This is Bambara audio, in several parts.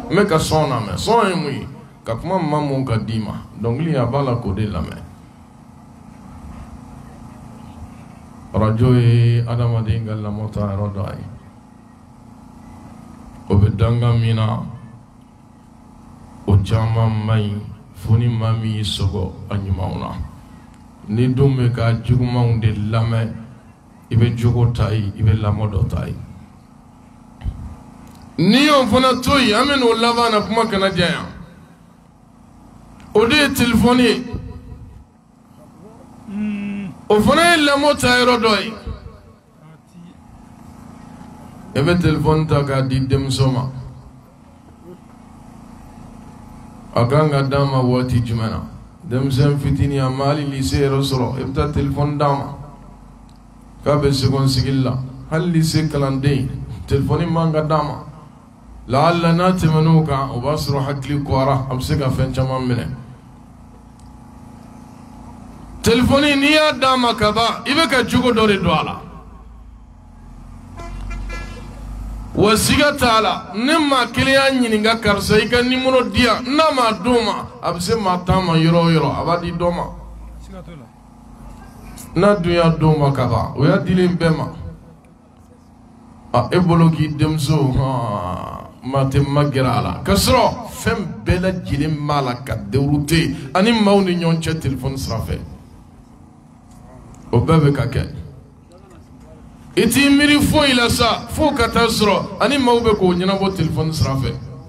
mais ka son na me son e mui ka kuma mamu ka dima donc li abala ko de la me radio e adama de ngalla mota rodai o be danga mina o chama mai funi mami sogo anyumauna ni dumme ka juguma de lame ibe jogo tai ibe lamodo tai ni on fana toyi amen o lavana kuma kana jaya o de telefoni o fana lamota rodoi ebe telefon ta ka di demsoma aganga dama wati jumana demsem fitini amali lycée rosro ebta telefon dama ka be segon sigilla hal lycée kalande telefoni manga dama laalla natmanuka ubasru hakli qara amsika fenchama mine telefoni niya dama kaba ibe ka jugo dore doala wasiga taala nimma kiliyan nyinga karsa ika nimuro dia nama duma abse matama yoro abadi doma na duya doma kaba oya dilim bema a ebologi demso mate magerala kasro fem bela jilim malaka deurute ani mawni nyonche telefon srafe o bebe kake iti miri fo ila sa fo kata sro ani mawbe ko nyina bo telefon srafe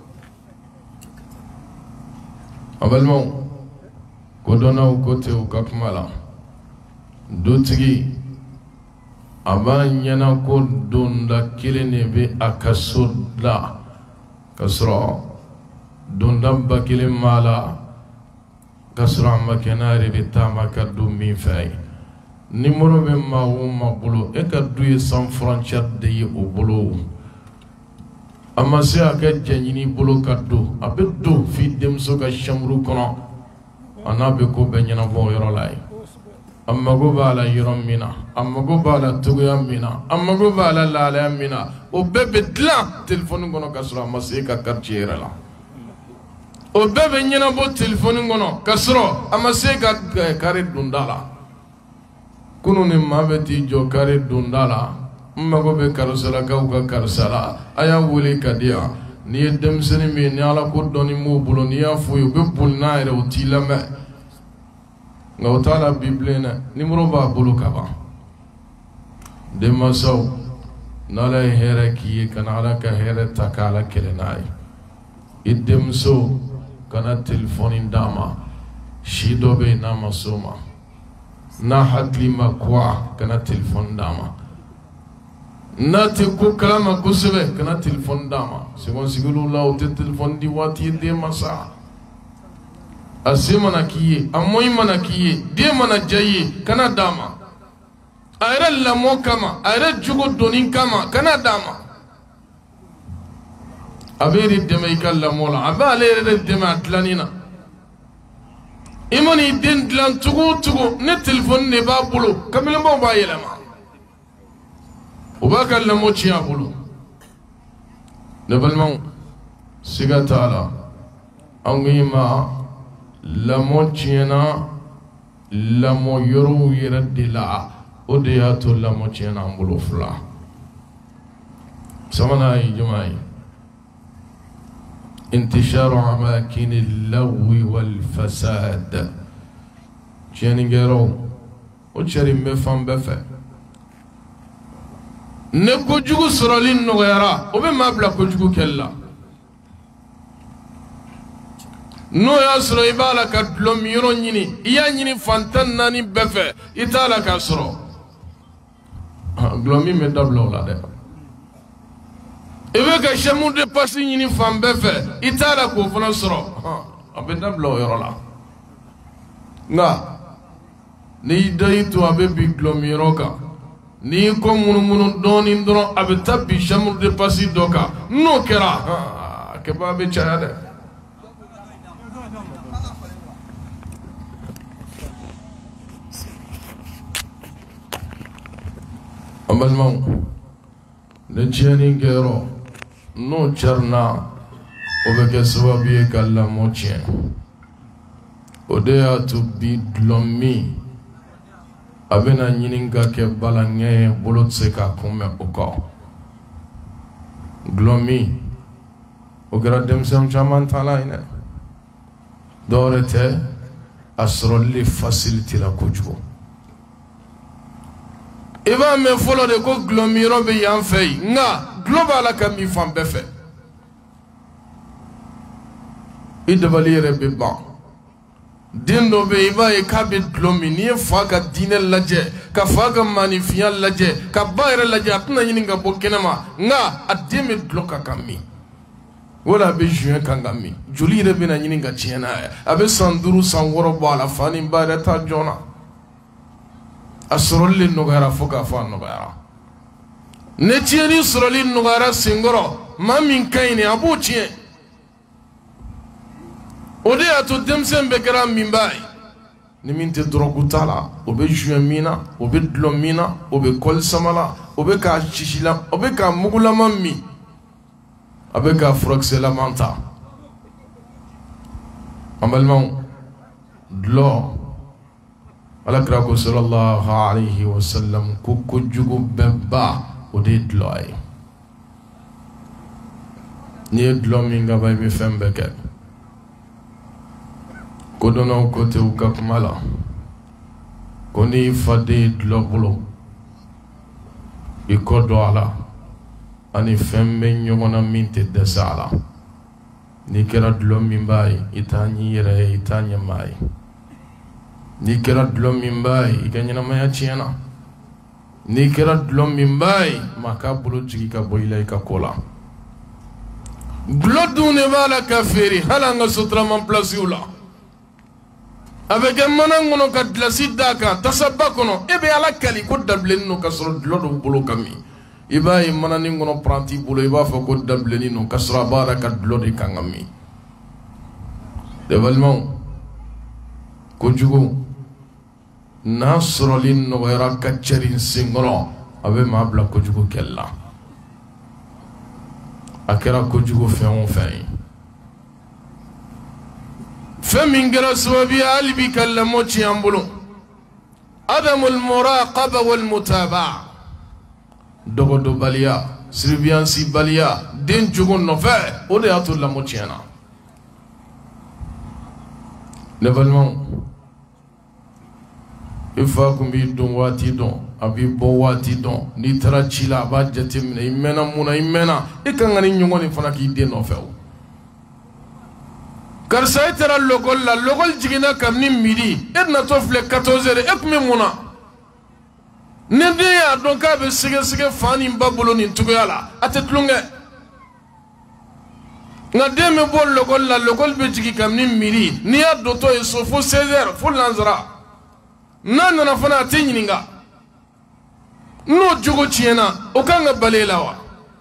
abalmo ko dona ko te o kakmala dotigi abanyana ko donda kilene be akasoda kasro donda bakile mala kasra makenari be tamaka dumi fay numéro be ma bolo e ka duye sans frontière de ye o bolo amase aka janyini bolo ka do abe do fi demso ka chambre kono anabe ko be nyana bo yoro lay amago bala yoro mina amago bala tuya mina amago bala lala mina o bebe dla téléphone kono kasra amase ka quartier la o bebe nyana bo téléphone kono kasro amase ka kare dundala kuno ne mabeti jo kare dundala mago be karusala ka karusala aya wuli kadia ni demseni mi ni ala ko doni mo bulo ni afu yo be bulna ere utilame ngawtala biblena nimro ba bulo kaba de maso nala hera ki kanala ka hera takala kelenai idemso kana telefonin dama shido be namasoma na hakli makwa kana telefon dama na te ko kalama kusebe kana telefon dama segon sigulu la o te telefon di wati de masa asimana kiye amoy mana kiye de mana jayi kana dama ayra la mo kama ayra jugo donin kama kana dama abiri de me kala mola abale de me atlanina imani den dlan tugu ne telefon ne ba bulu kamil mo ba yelama ubaka la mo ci abulu ne balmon siga taala angima la mo ciena la mo yoro yiradila odeyato la mo ciena ambulu fla samana yi jumai انتشار أماكن اللغو والفساد جانيغيرو وشري مفهم بفا نكو جوغو سرالين نغيرا وبما بلا كو جوغو كلا نو ياسرو إبالا كدلوم يرون يني إيا يني فانتان ناني بفا إتالا كاسرو غلومي مدبلو لا ده ebe ka chamu de passi ñini fambe fe itala ko fona soro abe dablo yorola nga ni daytu abe bi glomiroka ni ko munu doni ndoro abe tabbi chamu de passi doka no kera ke babe chade abalmon le cheni gero no charna o bɛ kɛ sababu ye ka lamɔ tiɲɛ o de y'a to bi dulɔ min a bɛna ɲini ka kɛ balaŋɛ ye bolo tɛ se k'a kunbɛn o kɔ dulɔ min o kɛra denmisɛn caman ta la ye dɛ dɔwɛrɛ tɛ a sɔrɔli facilité la kojugu i b'a mɛn fɔlɔ de ko dulɔ min yɔrɔ bɛ yan fɛ yen nka dulɔ b'a la ka min fan bɛɛ fɛ i dabali yɛrɛ bɛ ban den dɔ bɛ yen i b'a ye k'a bɛ dulɔ min n'i ye fa ka diinɛ lajɛ ka fa ka maanifinya lajɛ ka ba yɛrɛ lajɛ a tɛna ɲini ka bɔ kɛnɛma nka a den bɛ dulɔ ka kan min wala a bɛ juin kan ka min joli yɛrɛ bɛna ɲini ka tiɲɛ n'a ye a bɛ san 5 san 6 bɔ a la fa ni ba yɛrɛ ta joona a sɔrɔli le nɔgɔyara fo k'a fɔ a nɔgɔyara ne tiɲɛni sɔrɔli nɔgɔyara senkɔrɔ maa min ka ɲi a b'o tiɲɛ o de y'a to denmisɛn bɛɛ kɛra minba ye ni min tɛ dɔrɔgu t'a la o bɛ juin min na o bɛ dulɔ min na o bɛ kɔli sama la o bɛ k'a sisi la o bɛ k'a mugulama min a bɛ k'a furakisɛlama ta an balimaw dulɔ alakira ko sallallahu alayhi wa sallam ko kojugu bɛɛ ba o de ye dulɔ ye n'i ye dulɔ min ka ban i bɛ fɛn bɛɛ kɛ kodɔnnaw ko tɛ u ka kuma la ko n'i fa den ye dulɔ bolo i kɔ dɔn a la ani fɛn bɛ ɲɔgɔn na min tɛ dɛsɛ a la n'i kɛra dulɔ min b'a ye i t'a ɲi yɛrɛ ye i t'a ɲɛmaa ye n'i kɛra dulɔ min b'a ye i ka ɲɛnamaya tiɲɛna n'i kɛra dulɔ min b'a ye maa k'a bolo jigi ka bɔ i la i ka ko la dulɔ dun de b'a la ka feere hali an ka sotarama pilasiw la a bɛ kɛ mana kɔnɔ ka gilasi d'a kan tasaba kɔnɔ e bɛ ala kali ko dabilennin don ka sɔrɔ dulɔ dɔw bolo ka min i b'a ye mananin kɔnɔ paranti bolo i b'a fɔ ko dabilennin don ka sɔrɔ a b'a la ka dulɔ de kan ka min ne balimaw kojugu n'a sɔrɔli nɔgɔyara ka cɛrin senkɔrɔ a bɛ maa bila kojugu kɛlɛ la a kɛra kojugu fɛn o fɛn ye fɛn min kɛra sababu ye hali bi ka lamɔ tiɲɛ an bolo adamul muraqaba wal mutaba dɔgɔdɔbaliya surveillance baliya den jogo nɔfɛ o de y'a to lamɔ tiɲɛna ne balimaw i fa kun b'i don waati dɔn a b'i bɔ waati dɔn n'i taara ci la a b'a jateminɛ i mɛnna mun na i mɛnna i kan ka ni ɲɔgɔn nin fana k'i den nɔfɛ o karisa e taara lɔgɔli la lɔgɔli jiginna kabini midi e natɔ filɛ 14 heures e tun bɛ mun na ni den y'a dɔn k'a bɛ sɛgɛsɛgɛ fa ni ba bolo nin cogoya la a tɛ tulonkɛ nka den bɛ bɔ lɔgɔli la lɔgɔli bɛ jigin kabini midi n'i y'a dɔtɔ ye so fo 16 heures fo lansara n'a nana fana a tɛ ɲininka n'o jogo tiɲɛna o kan ka bali e la wa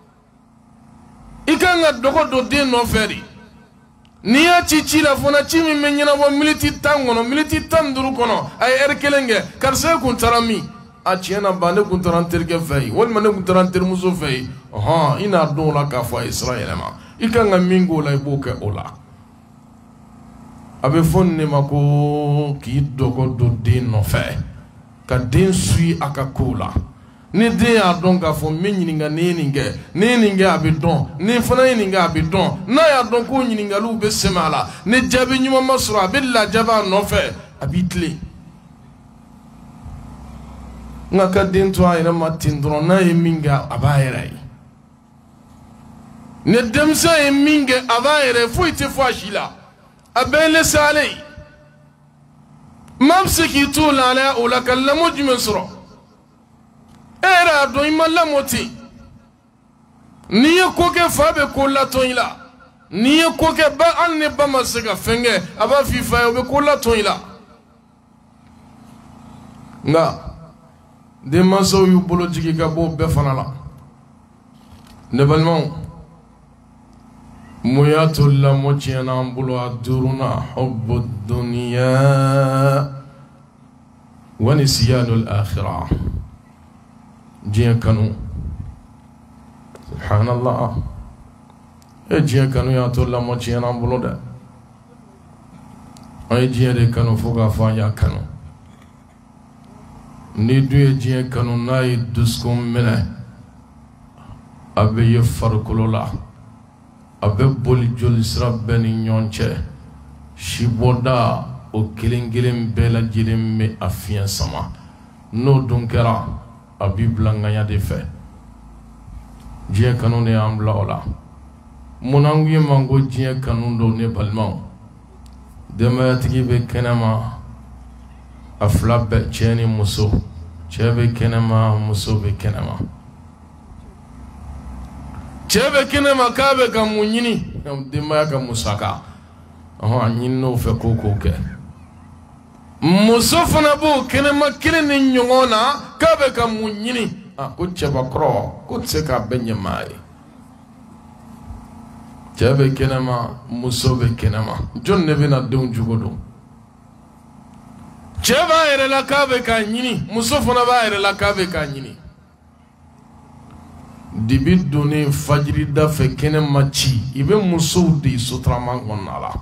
i kan ka dɔgɔ don den nɔfɛ de n'i y'a ci la fana ci min bɛ ɲɛnabɔ miniti 10 kɔnɔ miniti 15 kɔnɔ a ye heure 1 kɛ karisa e kun taara min a tiɲɛna ba ne kun taara n terikɛ fɛ yen walima ne kun taara n terimuso fɛ yen ɔhɔn i n'a dɔn o la k'a fɔ a ye sira yɛlɛma i kan ka min k'o la i b'o kɛ o la a bɛ fɔ nin de ma ko k'i dɔgɔ don den nɔfɛ ka den suit a ka kow la ni den y'a dɔn k'a fɔ n bɛ ɲininka ni ye nin kɛ ni ye nin kɛ a bɛ dɔn ni fana ye nin kɛ a bɛ dɔn n'a y'a dɔn ko ɲininkaliw bɛ sɛmɛ a la ni jaabi ɲuman ma sɔrɔ a bɛ lajaba a nɔfɛ a b'i tilen nka ka den to a yɛrɛ ma ten dɔrɔn n'a ye min kɛ a b'a yɛrɛ ye ni denmisɛn ye min kɛ a b'a yɛrɛ ye foyi tɛ fɔ a si la a bɛɛ ye laisser aller maa bɛ se k'i to lahalaya o la ka lamɔ jumɛn sɔrɔ e yɛrɛ y'a dɔn i ma lamɔ ten n'i ye ko kɛ fa bɛ ko latɔn i la n'i ye ko kɛ ba hali ni ba ma se ka fɛn kɛ a b'a f'i fa ye o bɛ ko latɔn i la nka denmansaw y'u bolo jigin ka bɔ o bɛɛ fana la ne balimaw mun y'a to lamɔ tiɲɛna an bolo a duruna hubbu dunya wa nisyanul akhirah diɲɛ kanu subhanallah e diɲɛ kanu y'a to lamɔ tiɲɛna an bolo dɛ an ye diɲɛ de kanu fo k'a fɔ an y'a kanu ni dun ye diɲɛ kanu n'a ye dusukun minɛ a bɛ ye farikolo la a bɛ boli joli sira bɛɛ ni ɲɔgɔn cɛ sibɔda o kelen kelen bɛɛ lajɛlen bɛ a fiɲɛ sama n'o dun kɛra a b'i bila ŋaɲa de fɛ diɲɛ kanu de y'an bila o la munna an ye man ko diɲɛ kanu don ne balimaw denbayatigi bɛ kɛnɛma a fila bɛɛ cɛ ni muso cɛ bɛ kɛnɛma muso bɛ kɛnɛma cɛ bɛ kɛnɛma k'a bɛ ka mun ɲini denbaya ka musaka a ɲini n'o fɛ ko kɛ muso fana b'o kɛnɛma kelen ni ɲɔgɔn na k'a bɛ ka mun ɲini ko cɛbakɔrɔ ko tɛ se k'a bɛɛ ɲɛ maa ye cɛ bɛ kɛnɛma muso bɛ kɛnɛma jɔn de bɛna denw jogo don cɛ b'a yɛrɛ la k'a bɛ k'a ɲini muso fana b'a yɛrɛ la k'a bɛ k'a ɲini dibi donnen fajiri da fɛ kɛnɛma ci i bɛ musow de sotarama kɔnɔna la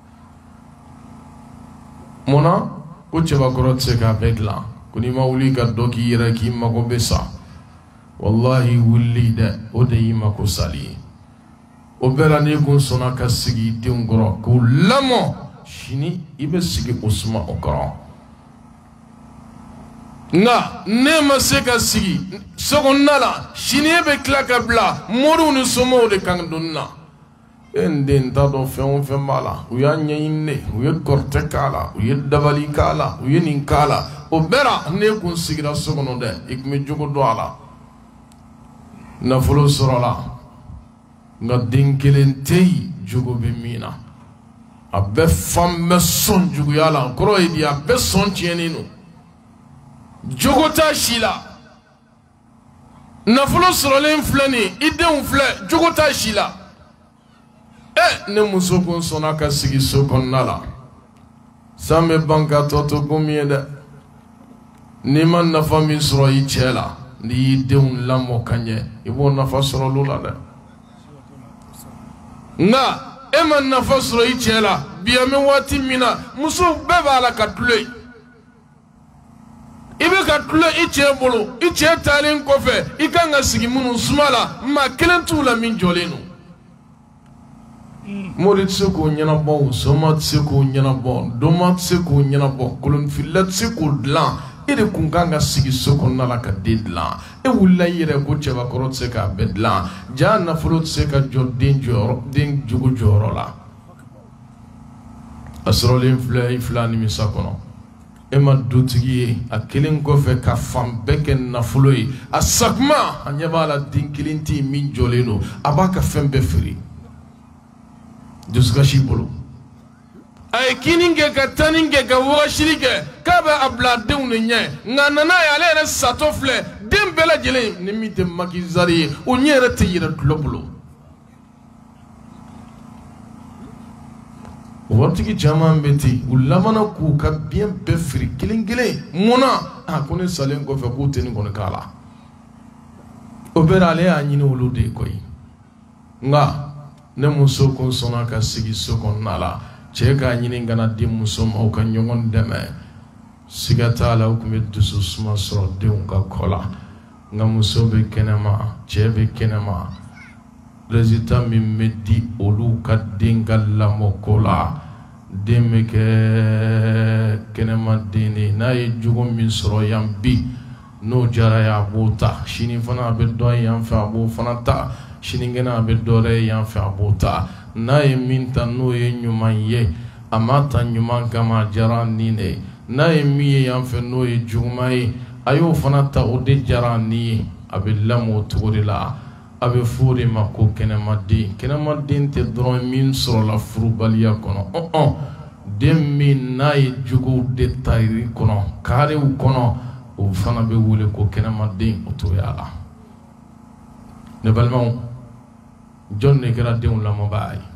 munna ko cɛbakɔrɔ tɛ se k'a bɛɛ dilan ko n'i ma wuli ka dɔ k'i yɛrɛ k'i mago bɛ sa wallahi wuli dɛ o de y'i mako sali ye o bɛɛ la n'i kun sɔnna ka sigi denw kɔrɔ k'u lamɔ sini i bɛ sigi o suma o kɔrɔ nka ne ma se ka sigi sokɔnɔna la sini e bɛ tila ka bila moriw ni somɔgɔw de kan donni na e n den t'a dɔn fɛn o fɛn b'a la u y'a ɲɛɲini de u ye kɔrɔtɛ k'a la u ye dabali k'a la u ye nin k'a la o bɛɛ la ne kun sigira so kɔnɔ dɛ i tun bɛ jogo dɔn a la nafolo sɔrɔla nka den kelen tɛ yen jogo bɛ min na a bɛɛ fan bɛ sɔn juguya la kɔrɔ ye di a bɛɛ sɔn tiɲɛnen don jogo t'a si la nafolo sɔrɔlen filɛ nin i denw filɛ jogo t'a si la ne muso kun sɔnna ka sigi so kɔnɔna la san bɛ ban ka tɔ to ko min ye dɛ n'i ma nafa min sɔrɔ i cɛ la n'i y'i denw lamɔ ka ɲɛ i b'o nafa sɔrɔ olu la dɛ nka e ma nafa sɔrɔ i cɛ la bi an bɛ waati min na musow bɛɛ b'a la ka tule i bɛ ka tule i cɛ bolo i cɛ taalen kɔfɛ i kan ka sigi minnu suma la maa kelen t'u la min jɔlen don mori tɛ se k'o ɲɛnabɔ soma tɛ se k'o ɲɛnabɔ dɔma tɛ se k'o ɲɛnabɔ kolonfila tɛ se k'o dilan e de kun kan ka sigi so kɔnɔna la ka den dilan e wulila i yɛrɛ ko cɛbakɔrɔ tɛ se k'a bɛɛ dilan jaa nafolo tɛ se ka jɔ den jogo jɔyɔrɔ la a sɔrɔlen filɛ i fila nimisa kɔnɔ e ma dutigi ye a kelen kɔfɛ ka fan bɛɛ kɛ nafolo ye a sakuma a ɲɛ b'a la den kelen tɛ yen min jɔlen don a b'a ka fɛn bɛɛ feere dusukasi bolo a ye kini kɛ ka tani kɛ ka wɔsili kɛ k'a bɛ a bila denw ni ɲɛ nka nana ye ale yɛrɛ satɔ filɛ den bɛɛ lajɛlen ni min tɛ makizari ye o ɲɛ yɛrɛ tɛ yɛrɛ dulɔ bolo waritigi caman bɛ ten u lamana k'u ka biɲɛ bɛɛ firi kelen kelen munna ko ne salen kɔfɛ k'u tɛ nin kɔni k'a la o bɛɛ la ale y'a ɲini olu de ye koyi nka ne muso kun sɔnna ka sigi so kɔnɔna la cɛ k'a ɲini ka na di muso ma u ka ɲɔgɔn dɛmɛ siga t'a la u tun bɛ dusu suma sɔrɔ denw ka kɔ la nka muso bɛ kɛnɛma cɛ bɛ kɛnɛma résultat min bɛ di olu ka den ka lamɔko la den bɛ kɛ kɛnɛma den de n'a ye jogo min sɔrɔ yan bi n'o diyara ye a b'o ta sini fana a bɛ dɔ ye yan fɛ a b'o fana ta sinikɛnɛ a bɛ dɔ wɛrɛ ye yan fɛ a b'o ta n'a ye min ta n'o ye ɲuman ye a ma ta ɲuman kama a diyara nin de ye n'a ye min ye yan fɛ n'o ye juguman ye a y'o fana ta o de diyara nin ye a bɛ lamɔ o cogo de la a bɛ fɔ o de ma ko kɛnɛmaden kɛnɛmaden tɛ dɔrɔn min sɔrɔla furubaliya kɔnɔ den min n'a ye jogow de ta kɔnɔ karew kɔnɔ o fana bɛ wele ko kɛnɛmaden o togoya la ne balimaw jɔn de kɛra denw lamɔbaa ye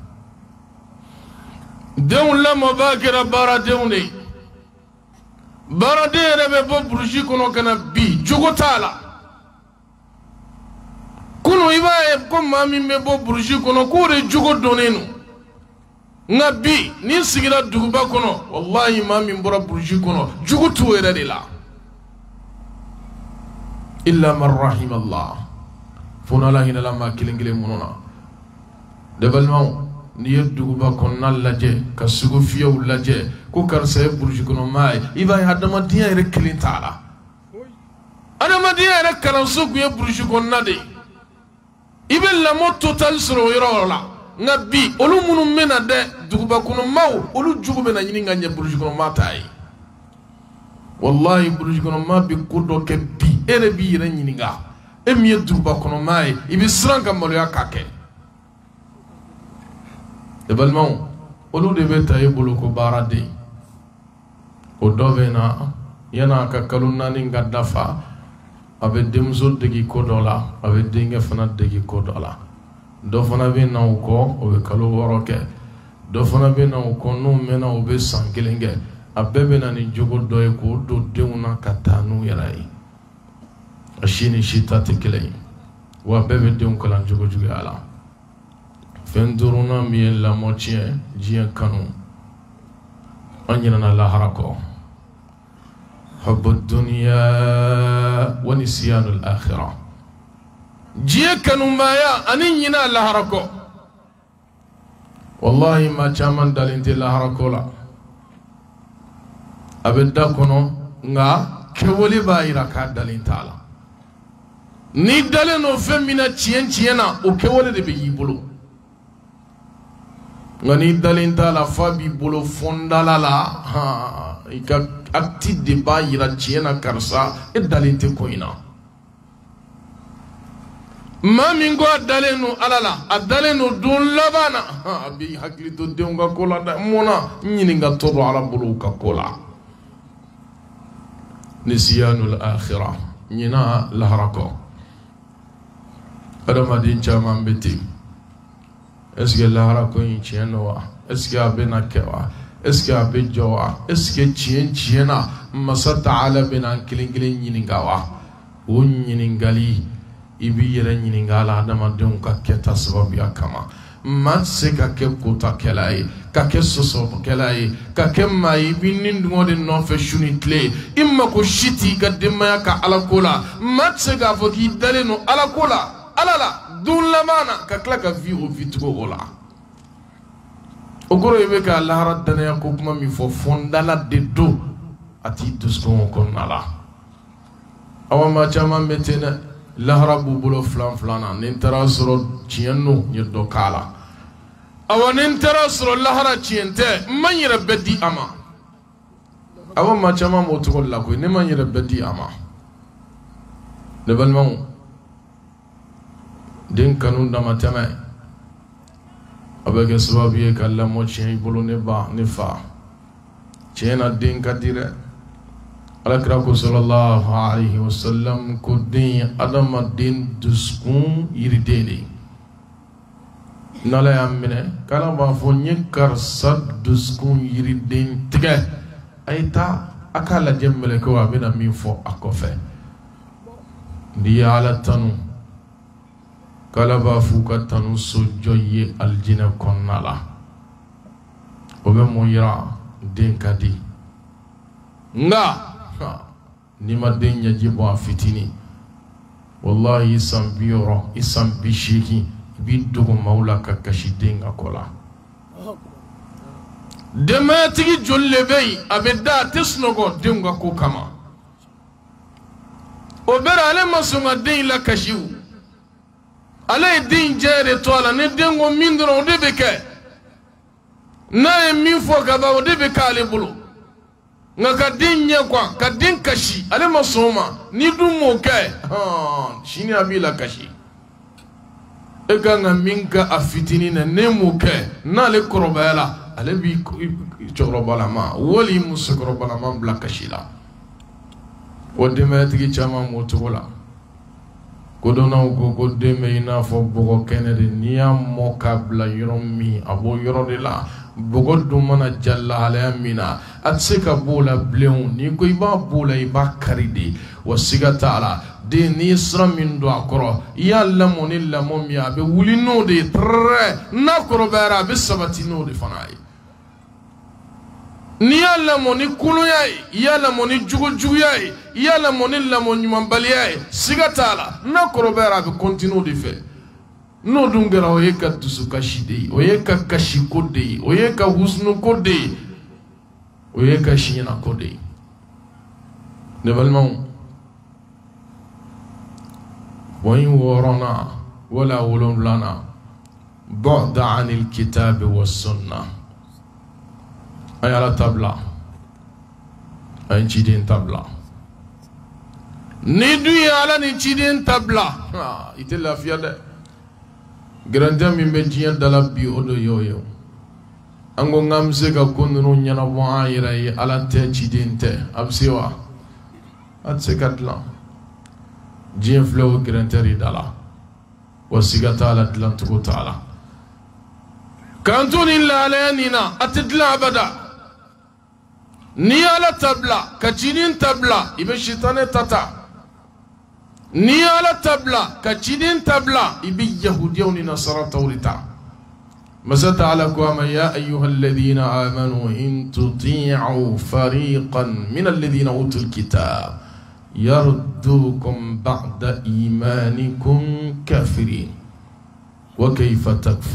denw lamɔbaa kɛra baaradenw de ye baaraden yɛrɛ bɛ bɔ burusi kɔnɔ ka na bi jogo t'a la kunun kunu iba ko mami me bo buruji kono ko re jugo donenu ngabi ni sigira duguba kono wallahi mami mbora buruji kono jugo tuwere de la illa man rahim Allah fona la hina lama kilingile munona debalma ni duguba kono laje ka sugo fiyo laje ko karse buruji kono mai iba hadama diya ire kilintala adama diya ire karanso ku ye buruji kono nade ibe lamo total soro yoro la ngabi olu munu mena de duguba kono maw olu jugu bena nyini nganye buruji kono matai wallahi buruji kono ma bi kudo ke bi ere bi yere nyini nga emiye duguba kono mai ibi sranka molo ya kake de balmon olu de beta yebulu ko barade o dovena yana ka kalunna ni ngadafa abe demzo degi kodola abe dinga fana degi kodola do fana be na ko o be kalo woroke do fana be na ko no mena o be sankelenge abebe na ni jogo do e ko do deuna katanu yarai ashini shita tekele wa bebe deun kala jogo juge ala fenduruna mi la moitié jien kanu anyina na la harako حب الدنيا ونسيان الآخرة جيك نمايا أنينا الله ركو والله ما جامن دالنتي الله ركو لا أبدا كنو نغا كولي بايرا كاد دالنتالا ni daleno femina chiena o kewole de be yibulu ngani dalinta la fabi bulu fondala la ha ika akti de ba yira chiena karsa e dalinte koina mamingo dalenu alala adalenu dun labana ha bi hakli to deunga kola da mona nyininga todo ala bulu ka kola nisyanul akhirah nyina laharako adama din chama mbeti eske laharako yin chieno wa eske abena kewa eske abejowa eske chiena masata ala bena kilingilin nyiningawa wonyiningali ibi yere nyiningala adama dun ka keta sababu ya kama matse ka ke kota kelai ka ke soso kelai ka ke mai binin ngode no fe shunitle imma ko shiti ka demma ka alakola matse ka foki daleno alakola alala dun lamana ka kla ka vi o vitgo ola ogoro yebe ka lahara dana ko kuma mi fo fondala de do ati dusko ko nala awama chama metena lahara bubulo flan nintara soro chienno yedo kala awa nintara soro lahara chiente manyira bedi ama awama chama moto la ko ne manyira bedi ama de balmon den kanun da matama abege sababu kala mo chien bolo ne ba ne fa chiena den kadire alakira ko sallallahu alaihi wasallam ko din adama din duskun yirideni nala yamine kala ba fo nyekar sad duskun yiriden tige ayta akala jemmele ko abina min fo akofe ndi ala tanu kala ba fu ka tanu so joye aljina konnala obe mo yira den kadi nga ni ma den yaji bo fitini wallahi isam biyoro isam bishiki bi dogo maula ka kashi denga kola dematigi jolle bey abeda tesnogo denga ko kama o bera ale masunga den la kashiu ale den jere to ala ne dengo mindro de beke na e min fo ka ba de beke ale bulu nga ka din nye kwa ka din kashi ale masoma ni dum mo kai shini abila kashi e ka nga minka afitini na ne mo kai na le korobala ale bi korobala ma wali musakorobala ma bla kashi la wode metigi chama motola kodona ko deme ina fo bogo kenede niya mo kabla yoromi abo yorode la bogo dumana jalla alamina atseka bola bleon ni ko iba bola iba karide wasiga taala de ni sira min do akoro ya lamɔ ni lamɔ min a bɛ wuli n'o de ye trɛ n'a kɔrɔbayara a bɛ sabati n'o de fana ye n'i y'a lamɔ ni kolonya ye i y'a lamɔ ni juguya ye i y'a lamɔ ni lamɔ ɲumanbaliya ye siga t'a la n'a kɔrɔbayara a bɛ continue o de fɛ n'o dun kɛra o ye ka dusukasi de ye o ye ka kasiko de ye o ye ka husnuko de ye o ye ka siɲɛnako de ye ne balimaw وإن ورانا ولا ولم لنا بعد عن الكتاب والسنة أي على تبلا أي جدين تبلا ندوي على نجدين تبلا يتلا في هذا غراندا من بجيان دلا بيودو يويو أنغو نامسك كونو نيانا وعيري على تجدين ته أبسيوا أتسكتلا جين فلو كرنتري دالا وسيغتا على دلانتكو تعالى كانتون إلا علينا أتدلا أبدا نيالا تبلا كجينين تبلا إبن شيطان تتا نيالا تبلا كجينين تبلا إبن يهوديون نصارى توريتا مسات على كوما يا أيها الذين آمنوا إن تطيعوا فريقا من الذين أوتوا الكتاب يردوكم بعد إيمانكم كافرين وكيف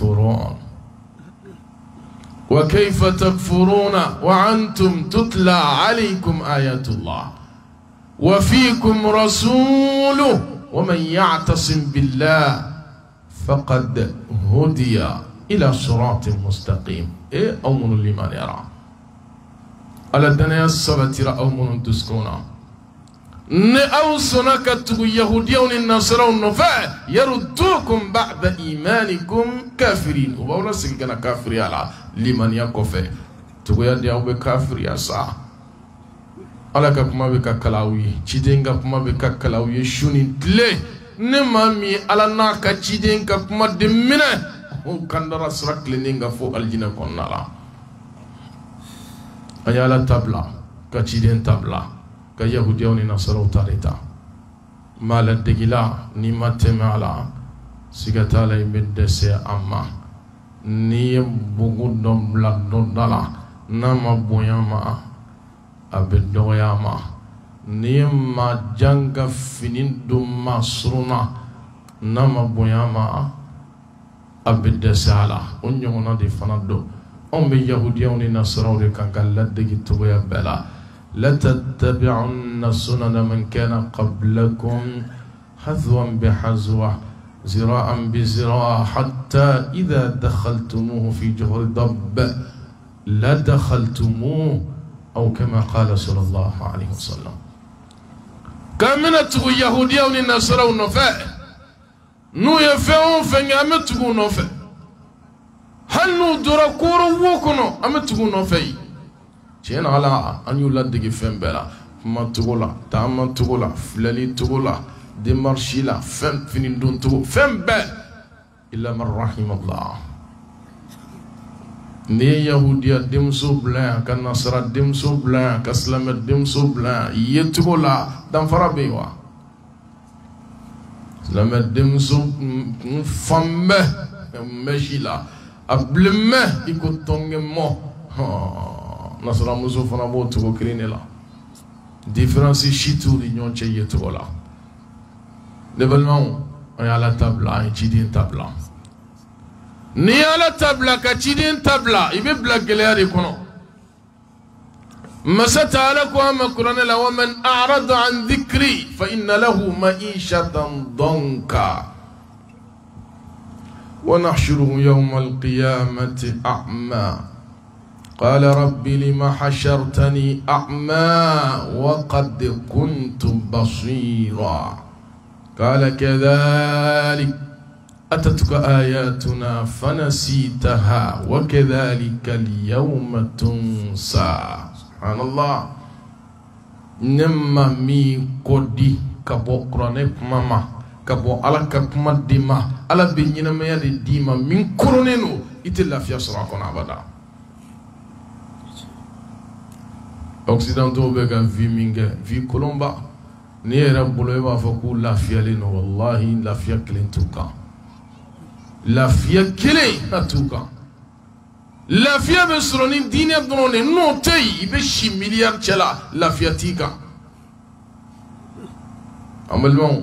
تكفرون وأنتم تتلى عليكم آيات الله وفيكم رسوله ومن يعتصم بالله فقد هدي إلى صراط مستقيم إيه أمر لمن يرى على الدنيا السبت أمر تسكونا ne aw sɔnna ka tugu yahudiyaw ni nasaraw nɔfɛ yarudukum ba'da imanikum kafirin u b'aw lasegin ka na kafiriya la limaniya kɔfɛ tuguya de aw bɛ kafiriya sa ala ka kuma bɛ ka kala aw ye ciden ka kuma bɛ ka kala aw ye su ni tile ne maa min ala n'a ka ciden ka kuma de minɛ o kandara sira tilennen ka fɔ alijinɛ kɔnɔna la an ye ala tabila ka ciden tabila ka yahudiyaw ni nasaraw tarita mala degila ni mateme ala sigata la ibe dese amma ni bugu dɔ bila dɔ dala n'a ma bonya ma a bɛ dɔgɔya ma ni ma janga fini don ma suruna n'a ma bonya ma a bɛ dɛsɛ a la o ɲɔgɔnna de fana don anw bɛ yahudiyaw ni nasaraw de kan ka ladegi togoya bɛɛ la لتتبعن سنن من كان قبلكم حذوا بحذوة زراعا بزراع حتى إذا دخلتموه في جحر ضب لدخلتموه أو كما قال صلى الله عليه وسلم كامنة يهودية ونصارى ونفاء نو يفعون فنعمتكم نفاء هل نو دركور وكنو أمتكم نفاء tiɲɛ na ala an y'u ladege fɛn bɛɛ la kuma togo la taama togo la filɛli togo la démarche la fɛn fini don togo fɛn bɛɛ illa man rahimallah n'i ye yahudiya denmuso bila yan ka nasara denmuso bila yan ka silamɛ denmuso bila yan ye togo la danfara bɛ yen wa silamɛ denmuso fan bɛɛ mɛsi la a bilen mɛ i ko tɔnkɛmɔ nasara muso fana b'o togo kelen de la différence si t'u ni ɲɔgɔn cɛ ye togo la ne balimaw an ye ala tabila an ye ciden tabila n'i ye ala tabila ka ciden tabila i bɛ bila gɛlɛya de kɔnɔ masa taala ko an ma kuranɛ la wa man a'rada an dhikri fa inna lahu ma'ishatan danka wa nahshuruhu yawma al-qiyamati a'ma قال رب لما حشرتني أعمى وقد كنت بصيرا قال كذلك أتتك آياتنا فنسيتها وكذلك اليوم تنسى سبحان الله نما مي كودي كبو قرانك ماما كبو على كما ديما على بيننا ما يدي ديما من كورونينو إتلا في أسراكنا أبدا Occidentaux bɛ ka vie min kɛ vie kolonba ni yɛrɛ bolo i b'a fɔ k'u lafiyalen don wallahi lafiya kelen t'u kan lafiya kelen a t'u kan lafiya bɛ sɔrɔ ni diinɛ dɔrɔn de n'o tɛ yen i bɛ si miliyari cɛ la lafiya t'i kan an balimaw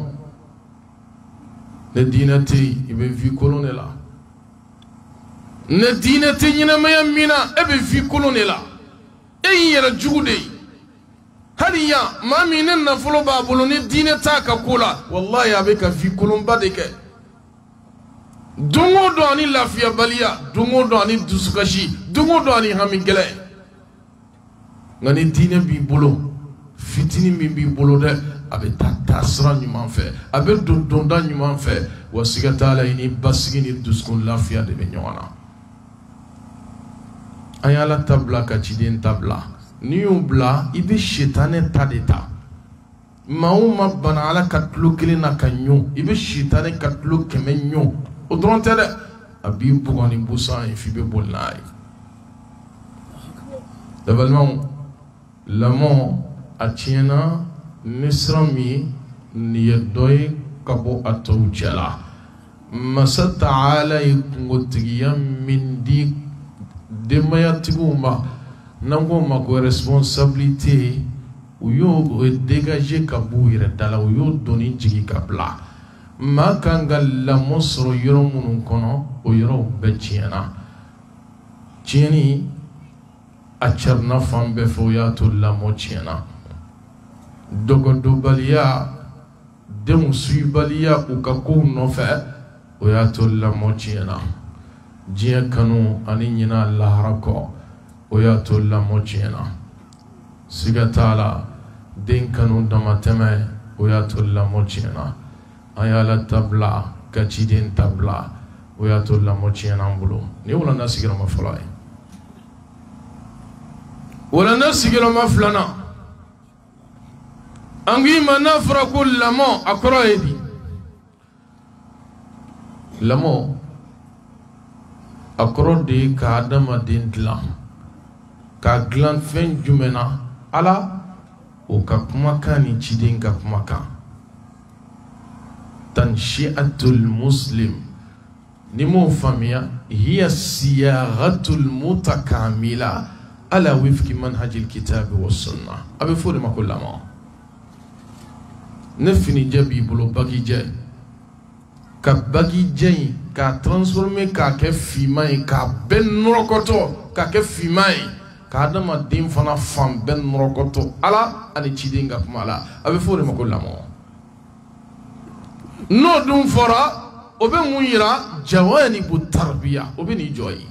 ne diinɛ tɛ yen i bɛ vie kolon de la ne diinɛ tɛ ɲɛnamaya min na e bɛ vie kolon de la e y'i yɛrɛ jugu de ye hali yan maa min ne nafolo b'a bolo ni diinɛ t'a ka ko la wallahi a bɛ ka vie kolonba de kɛ don o don ani lafiyabaliya don o don ani dusukasi don o don ani hami gɛlɛ nka ni diinɛ b'i bolo fitinin min b'i bolo dɛ a bɛ taa taasira ɲuman fɛ a bɛ don donda ɲuman fɛ wa siga t'a la i ni basigi ni dusukun lafiya de bɛ ɲɔgɔn na an ye Ala ta bila ka ciden ta bila n'i y'o bila i bɛ sitanɛ ta de ta maa o maa bana Ala ka tulo kelen na ka ɲɔ i bɛ sitanɛ ka tulo 100 ɲɔ o dɔrɔn tɛ dɛ a b'i bugɔ ni busan ye f'i bɛ boli n'a ye ne balimaw lamɔ a tiɲɛna ni sira min nin ye dɔ ye ka bɔ a tɔw cɛ la masa Taala ye kungotigiya min di denbayatigiw ma n'an k'o ma ko responsabilité u y'o dégager ka b'u yɛrɛ da la u y'o doni jigi ka bila maa kan ka lamɔ sɔrɔ yɔrɔ minnu kɔnɔ o yɔrɔw bɛɛ tiɲɛna tiɲɛni a carina fan bɛɛ fɛ o y'a to lamɔ tiɲɛna dogodobaliya denw suyibaliya u ka kow nɔfɛ o y'a to lamɔ tiɲɛna diɲɛ kanu ani ɲina lahara kɔ o y'a to lamɔ tiɲɛna siga t'a la den kanu damatɛmɛ o y'a to lamɔ tiɲɛna an ye Ala ta bila ka ciden ta bila o y'a to lamɔ tiɲɛna an bolo ni walanda sigiyɔrɔma fɔlɔ ye walanda sigiyɔrɔma filanan an k'i ma n'a fɔra ko lamɔ a kɔrɔ ye di lamɔ a kɔrɔ de ye ka adamaden dilan k'a dilan fɛn jumɛn na Ala o ka kumakan ni ciden ka kumakan tanshi'atul muslim ni m'o faamuya hiya siyaghatul mutakamila ala wifqi manhajil kitabi was sunnah a bɛ fɔ o de ma ko lamɔ ne finijɛ b'i bolo bagijɛ ka bagijɛ in k'a transformer k'a kɛ finman ye k'a bɛɛ nɔrɔkɔtɔ k'a kɛ finman ye ka adamaden fana fan bɛɛ nɔrɔkɔtɔ Ala ani ciden ka kuma la a bɛ fɔ o de ma ko lamɔ n'o dun fɔra o bɛ mun yira jawanibu tarbiya o bɛ n'i jɔ ye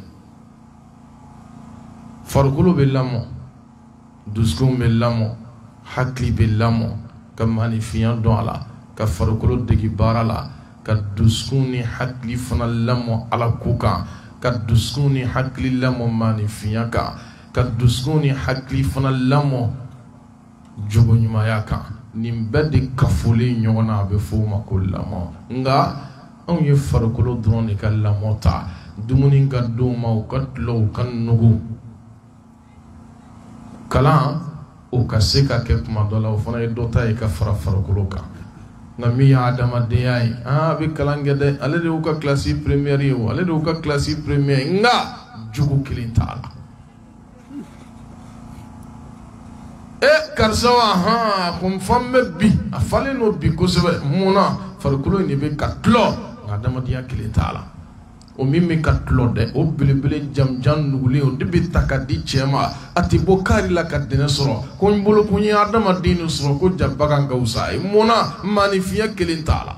farikolo bɛ lamɔ dusukun bɛ lamɔ hakili bɛ lamɔ ka maanifinya dɔn a la ka farikolo degi baara la ka dusukun ni hakili fana lamɔ Ala ko kan ka dusukun ni hakili lamɔ maanifinya kan ka dusukun ni hakili fana lamɔ jogo ɲumanya kan nin bɛɛ de kafolen ɲɔgɔn na a bɛ fɔ o ma ko lamɔ nka anw ye farikolo dɔrɔn de ka lamɔ ta dumuni ka d'u ma u ka tila u ka nugu kalan o ka se ka kɛ tuma dɔ la o fana ye dɔ ta ye ka fara farikolo kan nka min ye adamadenya ye a bɛ kalan kɛ dɛ ale de y'u ka kilasi première ye o ale de y'u ka kilasi première ye nka jogo kelen t'a la karisa wa ko n fan bɛ bi a falen n'o bi kosɛbɛ mun na farikolo in de bɛ ka tulɔ nka adamadenya kelen t'a la o min bɛ ka tulɔ dɛ o belebele janjan nugulen o de bɛ ta ka di cɛ ma a tɛ bɔ kari la ka dɛnɛ sɔrɔ ko n bolo ko n ye adamaden de sɔrɔ ko ja bagan ka wusa ye mun na maanifinya kelen t'a la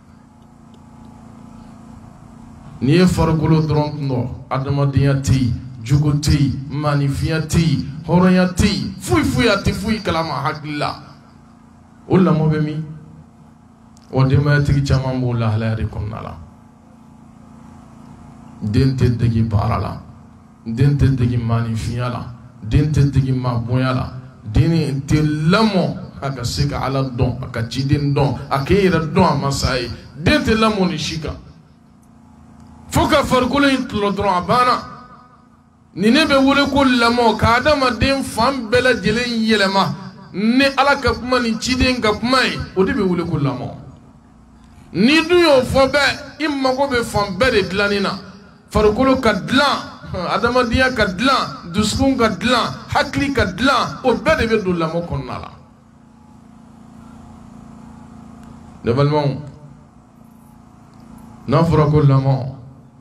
n'i ye farikolo dɔrɔn tɔ adamadenya tɛ yen jogo tɛ yen maanifinya tɛ yen hɔrɔnya tɛ yen foyi foyi a tɛ foyi kalama hakili la o lamɔ bɛ min o denbayatigi caman b'o lahalaya de kɔnɔna la den tɛ degi baara la den tɛ degi maanifinya la den tɛ degi maabonya la den tɛ lamɔ a ka se ka Ala dɔn a ka ciden dɔn a k'e yɛrɛ dɔn a masa ye den tɛ lamɔ ni si kan fo ka farikolo in tulɔ dɔrɔn a banna ni ne bɛ wele ko lamɔ ka adamaden fan bɛɛ lajɛlen yɛlɛma ni ala ka kuma ni ciden ka kuma ye o de bɛ wele ko lamɔ ni dun y'o fɔ bɛɛ i mago bɛ fan bɛɛ de dilanni na farikolo ka dilan adamadenya ka dilan dusukun ka dilan hakili ka dilan o bɛɛ de bɛ don lamɔ kɔnɔna la ne balimaw n'a fɔra ko lamɔ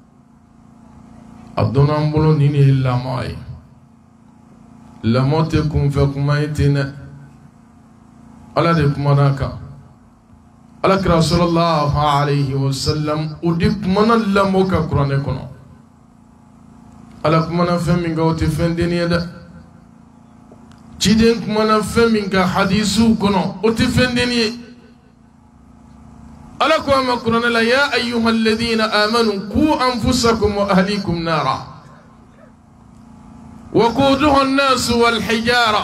a donna an bolo nin de ye lamɔ ye lamɔ tɛ kunfɛ kuma ye ten dɛ ala de kumana kan alakira sallallahu alayhi wa sallam o de kumana lamɔ ka kuranɛ kɔnɔ ala kumana fɛn min kan o tɛ fɛn denni ye dɛ ciden kumana fɛn min kan hadisiw kɔnɔ o tɛ fɛn denni ye ala ko a ma kuranɛ la ya ayyuhal ladhina amanu qu anfusakum wa ahlikum nara وقودها الناس والحجارة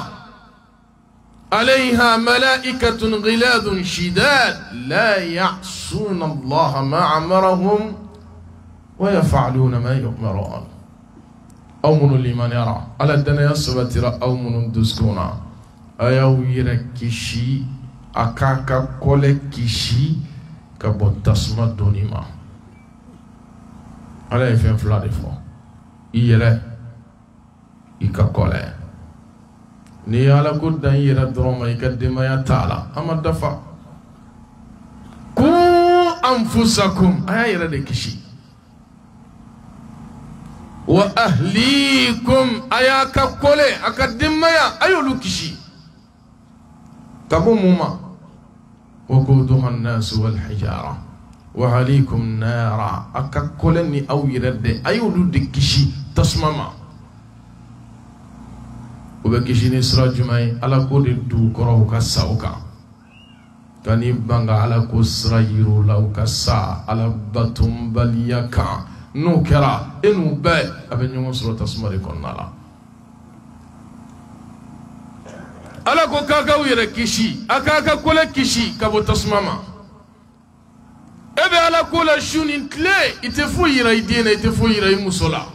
عليها ملائكة غلاظ شداد لا يعصون الله ما أمرهم ويفعلون ما يؤمرون أومن لمن يرى على الدنيا سبتر أومن دسكونا أيو يركشي أكاكا كولكشي كبو تسمى دونيما على يفهم فلادفو يرى ika kole ni ala ko dan yira droma ika demaya taala amada fa ku anfusakum ayira de kishi wa ahlikum ayaka kole aka demaya ayolu kishi kabumuma wa quduha an-nas wal hijara wa ahlikum nara aka kole ni awira de ayolu de kishi tasmama o bɛ kisi ni sira jumɛn ye ala ko de du kɔrɔ u ka sa o kan ka ni banga ala ko sira yiriw la u ka sa ala batonbaliya kan n'o kɛra e n'u bɛɛ a bɛ ɲɔgɔn sɔrɔ tasuma de kɔnɔna la ala ko k'a k'aw yɛrɛ kisi a k'a ka kole kisi ka bɔ tasuma ma e bɛ ala ko la su ni tile i tɛ foyi yira i den na i tɛ foyi yira i muso la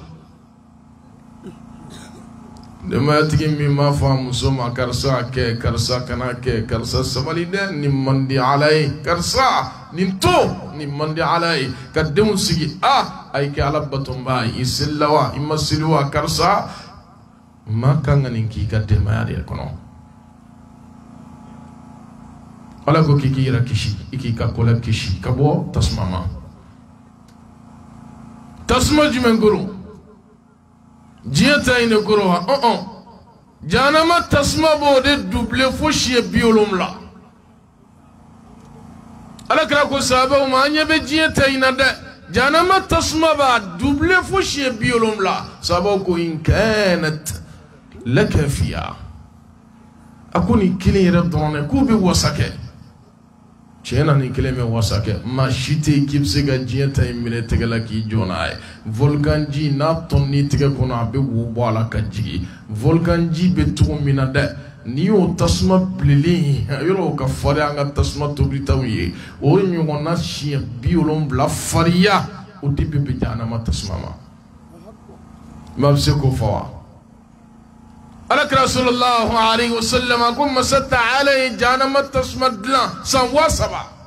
demayatigi min b'a fɔ a muso ma karisa kɛ karisa kana kɛ karisa sabali dɛ nin man di ala ye karisa nin to nin man di ala ye ka denw sigi a ye kɛ ala batonba ye i selila wa i ma seli wa karisa maa kan ka nin k'i ka denbaya de kɔnɔ ala ko k'i k'i yɛrɛ kisi i k'i ka kolɛ kisi ka bɔ tasuma ma tasuma jumɛn koro diɲɛ ta ɲini koro wa jahanama tasuma b'o de double fo siɲɛ 70 ala kira ko sahabaw ma an ɲɛ bɛ diɲɛ ta ɲina dɛ jahanama tasuma b'a double fo siɲɛ 70 sahabaw ko in kanat laka fiya a ko nin kelen yɛrɛ dɔrɔn dɛ k'u bɛ wasa kɛ tiɲɛ na nin kelen bɛ wasa kɛ maa si tɛ yen k'i bɛ se ka diɲɛ ta in minɛ tɛgɛ la k'i jɔ n'a ye volcan ji n'a tɔnni tɛgɛ kɔnɔ a bɛ wo bɔ a la ka jigin volcan ji bɛ cogo min na dɛ n'i y'o tasuma bilenlen yɔrɔ o ka farin an ka tasuma tobilitaw ye o ɲɔgɔnna siɲɛ 70 farinya o de bɛ jahanama tasuma ma maa bɛ se k'o fɔ wa alakira sallallahu alaihi wasallam ko masa ta'ala ye jahanama tasuma dilan san 7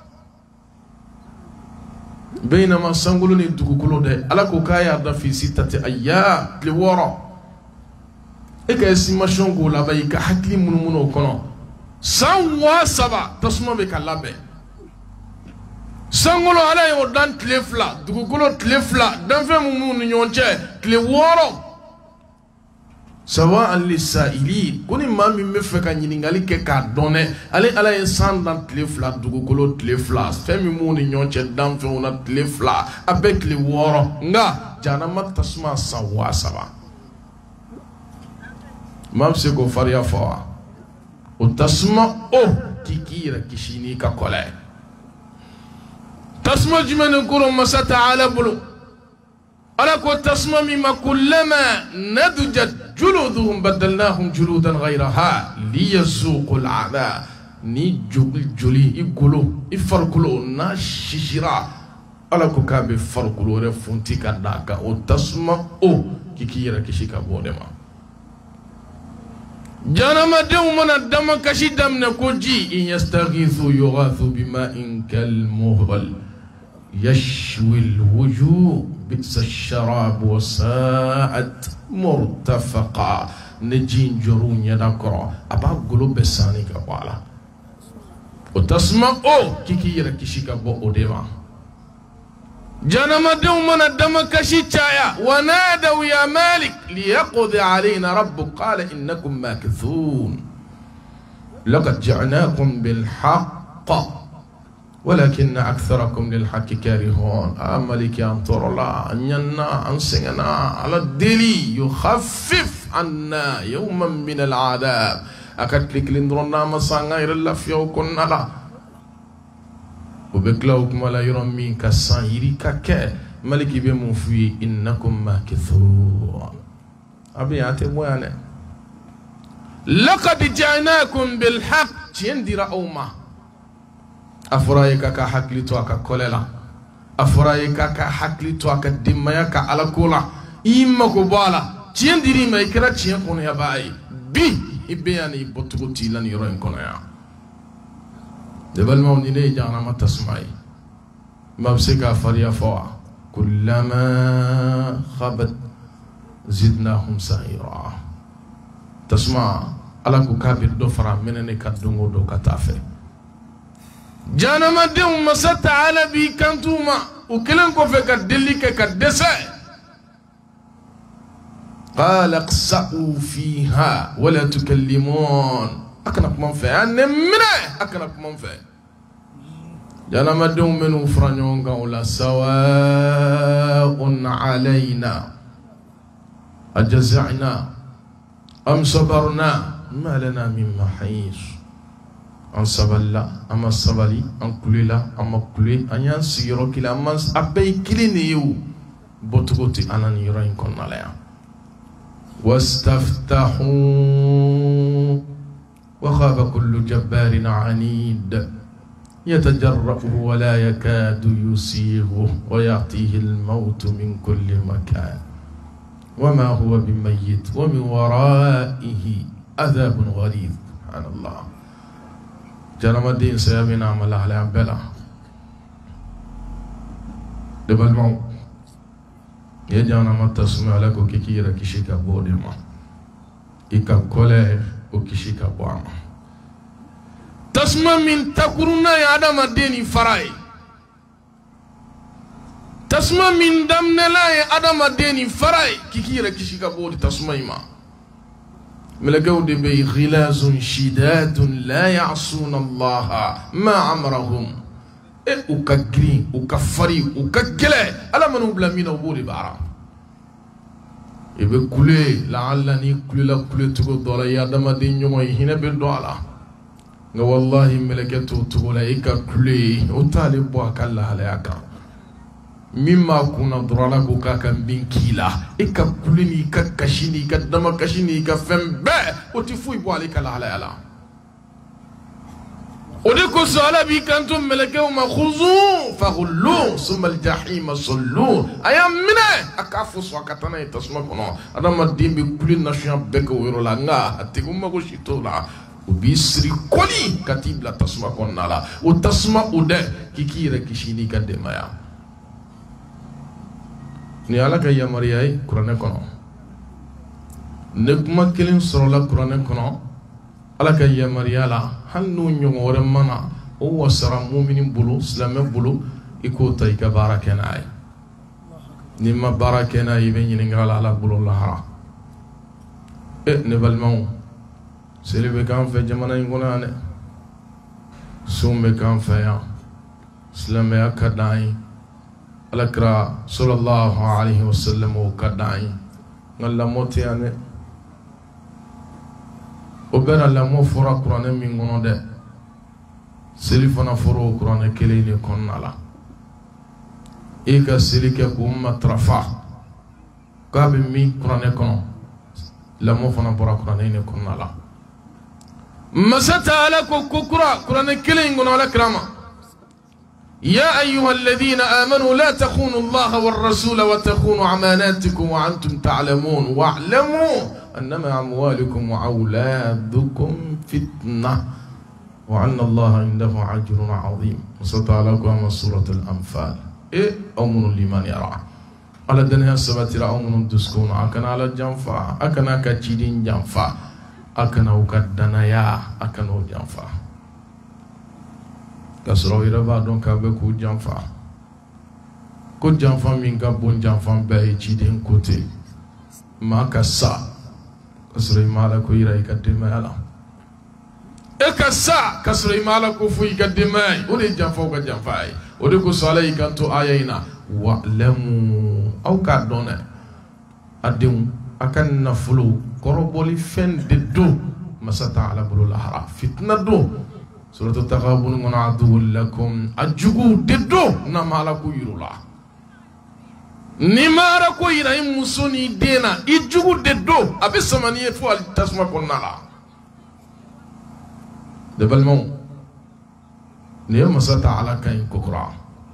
bɛyinama sankolo ni dugukolo dɛ ala ko k'a y'a da fi sitati ayya tile 6 e ka estimation k'o laban i ka hakili munumunu o kɔnɔ san 7 tasuma bɛ ka labɛn sankolo ala ye o dan tile 2 dugukolo tile 2 danfɛn minnu ni ɲɔgɔn cɛ tile 6 sawa al-sa'ili ko ni maa min bɛ fɛ ka ɲininkali kɛ k'a dɔn dɛ ale ala ye san dan tile 2 dugukolo tile 2 fɛn min b'u ni ɲɔgɔn cɛ danfɛnw na tile 2 a bɛ tile 6 nka jahanama tasuma san 7 maa bɛ se k'o farinya fɔ wa o tasuma o k'i yɛrɛ kisi n'i ka kɔlɛ tasuma jumɛn de koro masa ta'ala bolo ala ko tasuma min ma kullama nadujat juluduhum badalnahum juludan ghayraha liyazuqul adha ni joli i golo i farikolo n'a sisira ala ko k'a bɛ farikolo wɛrɛ funti ka d'a kan o tasuma o k'i yɛrɛ kisi ka bɔ o de ma جانا ما دومنا الدم كشي دم نكوجي إن يستغيثوا يغاثوا بماء كالمهل يشوي الوجوه بئس الشراب وساءت مرتفقا نجين جرون يدكرا أبا قلوب بساني كبالا وتسمع كيكي يركشي كبو ديما جانا ما دومنا الدم كشي تايا ونادوا يا مالك ليقضي علينا ربك قال إنكم ماكثون لقد جعناكم بالحق ولكن أكثركم للحق كارهون مالك أنطر الله أننا أنسينا على الدلي يخفف عنا يوما من العذاب أكد لك لندرنا مصانا غير الله في يوكن الله وبكلاوكم لا يرمين كسائري كاكا مالك بموفي إنكم ماكثون أبياتي وانا لقد جعناكم بالحق تيندر أوما أفرايك كحكلي توكا كوللا أفرايك كحكلي توكا دميا كعلى كولا إما كوبالا تيندري ما يكرا تيندكم يا باي بي إبياني بطوتي لن يرين كونيا دبل مونيني جانا ما تسمعي ما بسيكا فريا فوا كلما خبت زدناهم سعيرا تسمع على كوكابير دوفرا منني كدونغو دو كتافي جانا ما ديم مسات على بي كانتوما وكلن كوفي كدلي كدسه قال اقسأوا فيها ولا تكلمون أكنك منفع نمنا أكنك منفع جانا ما ديم منو فرانيون ولا سواء علينا أجزعنا أم صبرنا ما لنا من محيص أن صبلا أما صبلي أن كللا أما كلي أن ينسيرو كلا أما أبي كلينيو بطغوتي أنا نيرين كنا لها واستفتحوا وخاب كل جبار عنيد يتجرأه ولا يكاد يسيغه ويأتيه الموت من كل مكان وما هو بميت ومن ورائه عذاب غليظ سبحان الله جرم الدين سيابنا عمل على عبلا دبل الموت يجانا ما تسمع لك كيكيرا كشيكا بودما إيكا كولير وكشيكا بواما تسمع من تكرنا يا آدم الدين فراي تسمع من دمنا يا آدم الدين فراي كيكيرا كشيكا بودي تسمع ما ملقوا دبي غلاز شداد لا يعصون الله ما أمرهم وكجرين وكفري وكجلة ألا من هو بلامين وبولي بعرام يبقى كله لعلني كله تقول دولا يا دم الدين يوم هنا بالدولا والله ملكته تقول إيكا كله وطالب بوكالله عليك مما كنا درالك وكاكا بنكيلا إيكا كلني إيكا كشيني إيكا دم كشيني إيكا فمبا وتفوي بواليك على وديكو سؤال بي كنتم ملكه مخزون فغلوه ثم الجحيم صلوه أيام منه أكافو سوكتنا يتسمعونه هذا ما دين بكل نشيا بكو ويرولا نا أتيكم ما كوشيتولا وبيسري كولي كتيب لا تسمعون لا وتسمع وده كيكيرا كشيني كدمايا نيالا كيا مرياي قرآن كنا نكما كلين سرولا قرآن كنا على كيا مريالا هنو نيوم منا هو سرا مؤمن بلو سلام بلو يكوتا يكباركنا أي نما باركنا يبين ينقل على بلو الله نبل مو سيري بكام في جمانا يقولنا أنا سوم بكام فيا سلام يا كداي على كرا صلى الله عليه وسلم وكداي نلا موتي أنا وبنا لما فرا قرآن من غنودة سلفنا فرو قرآن كليني كنا لا إيكا سلكة كوما ترفع كابي مي قرآن كنا لما فنا فرا قرآن كنا لا مسات على كوكورا قرآن كلين غنولا كراما يا أيها الذين آمنوا لا تخونوا الله والرسول وتخونوا أماناتكم وأنتم تعلمون واعلموا أنما أموالكم وأولادكم فتنة وأن الله عنده أجر عظيم. وستعلقوا سورة الأنفال. أمن لمن يرى على الدنيا سبتي أمن تسكون أكن على الجنفا أكن كتشيدين جنفا أكن وكدنايا أكن وجنفا kasoro ira ba don ka be ku janfa ko janfa min ka bon janfa be ci den côté ma ka sa kasoro mala ko ira ka de mala e ka sa kasoro mala ko fu ka de mai o de janfa ka janfa o de ko sala ka to ayina wa lamu au ka dona adun akan nafulu koroboli fen de do masata ala bulu lahara fitna do سورة التغابن من عدو لكم أجوكو ددو نمالكو يرولا نماركو يراي مسوني دينا إجوكو ددو أبي سمانية فوال تسمى كنالا دبالمو نيوم مساتا على كاين كوكرا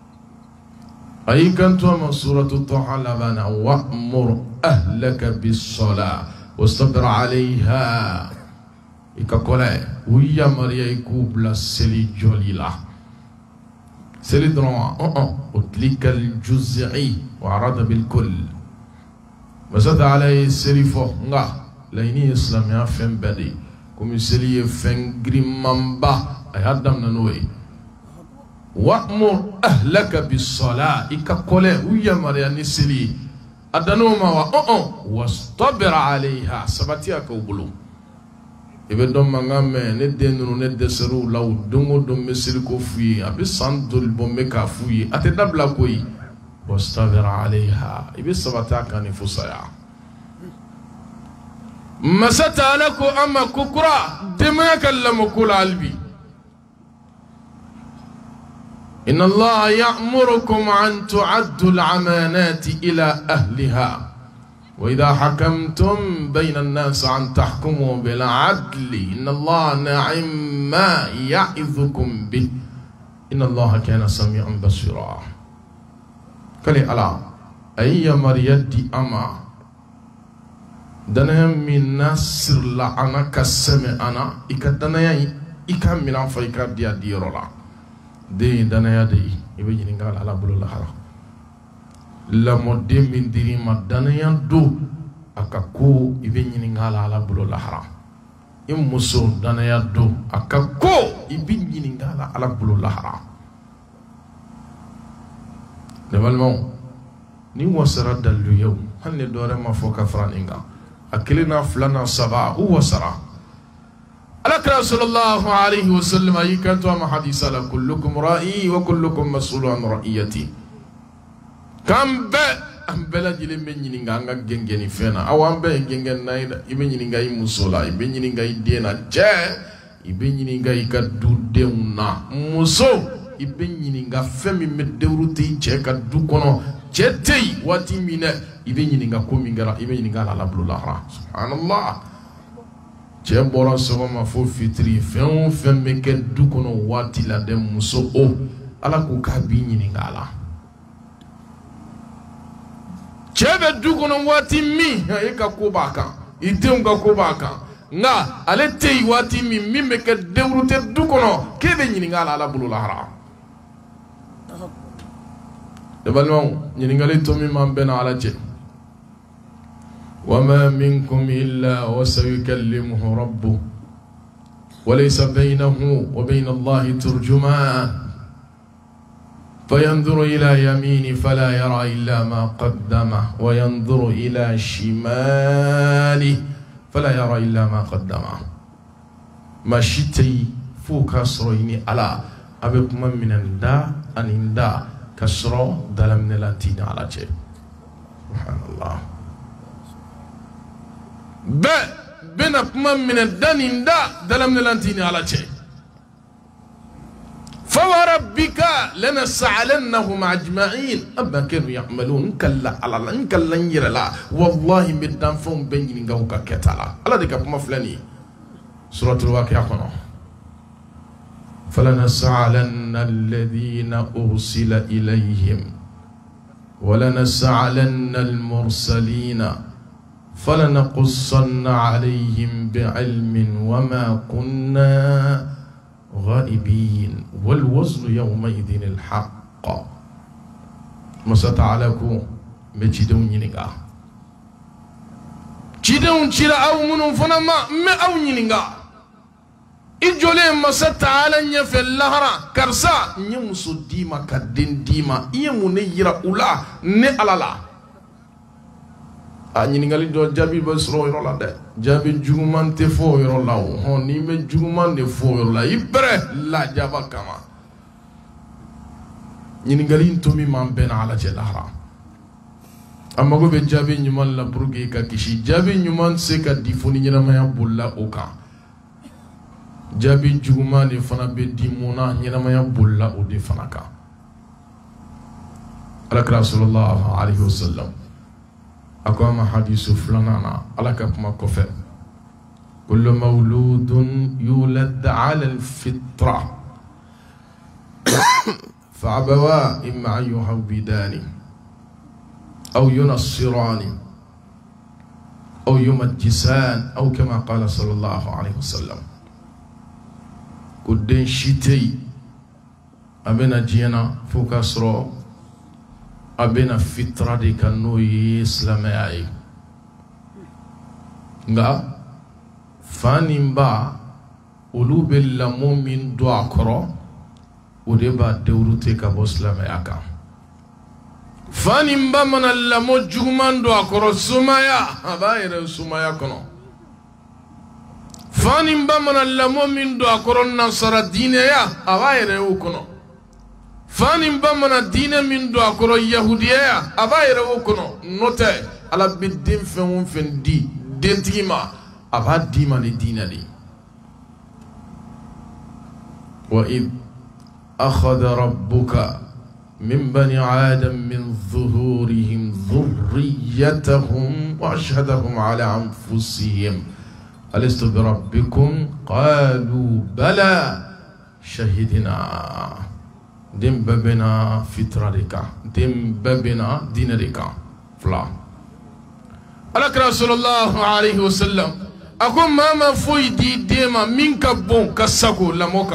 أي كنتو من سورة الطه لبانا وأمر أهلك بالصلاة واستبر عليها ikakola wiya maria ikubla seli jolila seli drama utlika aljuz'i wa arada bil kull masata alay seli fo nga layni islam ya fem badi comme seli fen grimamba ay adam nanoy wa'mur ahlaka bis salat ikakola wiya maria ni seli adanoma wa wastabir alayha sabatia ka ubulu ibe dom mangame ne denunu ne deseru law dongo dom mesiri ko fuyi abi sandul bombe ka fuyi ate dabla koyi wastabir alaiha ibe sabata kan fusaya masata lako amma kukra dema kallamu kul albi inna allaha ya'murukum an tu'addu al-amanati ila ahliha وإذا حكمتم بين الناس أن تحكموا بالعدل إن الله نعم ما يعظكم به إن الله كان سميعا بصيرا كلي ألا أي مريدي أما دنا من نصر لا أنا كسمع أنا إكدنا إكمل أن فيك ديا ديرولا دي دنا يدي يبي نقال على بلو الله la modde min dirima danayan do akako ibe nyiningala ala bulo lahara immuso danaya do akako ibe nyiningala ala bulo lahara devalmo ni wasara dalu yow hanne dore ma foka franinga akilina fulana saba huwa sara alaka sallallahu alayhi wa sallam ayikatu ma hadisa la kullukum ra'i wa kullukum mas'ulun an ra'iyati kambe ambela jile be nyininga nga gengeni fena awambe gengen naida ibe nyininga musola ibe nyininga dena je ibe nyininga ikadu deuna muso ibe nyininga femi medewruti je ka du kono jetei wati mine ibe nyininga ko mingara ibe nyininga la labullah subhanallah je bora so ma fo fitri fem me ke du kono wati la dem muso o ala ko ka bi nyininga la chebe dukono wati mi eka kubaka itemga kubaka nga alete wati mi meke dewrute dukono kebe nyini ngala ala bulu lahara debalmo nyini ngale to mi mambena ala je wama minkum illa wa sayukallimuhu rabbuh wa laysa bainahu wa bain Allah turjuman فينظر إلى يمينه فلا يرى إلا ما قدمه وينظر إلى شماله فلا يرى إلا ما قدمه ما شتي فوق كسريني على أبيكم من الدا أن الدا كسر دلم نلاتين على شيء سبحان الله بينكم من الدن الدا دلم نلاتين على شيء فوربك لنسألنهم أجمعين أما كانوا يعملون كلا على كلا يرلا والله بدن فهم بيني نجاوك كتلا على ذلك ما فلاني سورة الواقعة كنا فلنسألن الذين أرسل إليهم ولنسألن المرسلين فلنقصن عليهم بعلم وما كنا غائبين والوزن يومئذ الحق مساتعلكم بجدون ينغا جدون جرا أو منهم فنما ما أو ينغا إجولي مساتعلى نيفي اللهرا كرسا نيمسو ديما كدين ديما يموني يرا أولا نألالا a ñiningali do jabi ba soro yoro la de jabi juguman te fo yoro la ho ni me juguman de fo yoro la ibre la jaba kama ñiningali to mi man ben ala je lahra amma go be jabi ñuman la burge ka kishi jabi ñuman se ka difoni ñina maya bulla o ka jabi juguman de fana be dimona ñina maya bulla o de fana ka ala sallallahu alaihi wasallam أقام حديث فلاننا على كما كفر كل مولود يولد على الفطرة فأبواه إما أن يهودانه أو ينصرانه أو يمجسان أو كما قال صلى الله عليه وسلم كدين شتي أبنا جينا فوكسرو abena fitra de kanu islamai nga fanimba ulube la mu'min do akoro udeba dewrute ka islamai aka fanimba mana la mo juguman do akoro sumaya abayre sumaya kono fanimba mana la mu'min do akoro nasara dineya abayre ukono fani bamana dina min do akoro yahudiya abayre wokono note ala biddin fen fen di dentigima aba dima ni dina li wa id akhadha rabbuka min bani adam min zuhurihim dhurriyyatahum wa ashhadahum ala anfusihim alastu bi rabbikum qalu bala shahidina dem babena fitra deka dem babena dina deka fla alakra sallallahu alaihi wasallam ako mama foi di dema minka bon kasako lamoka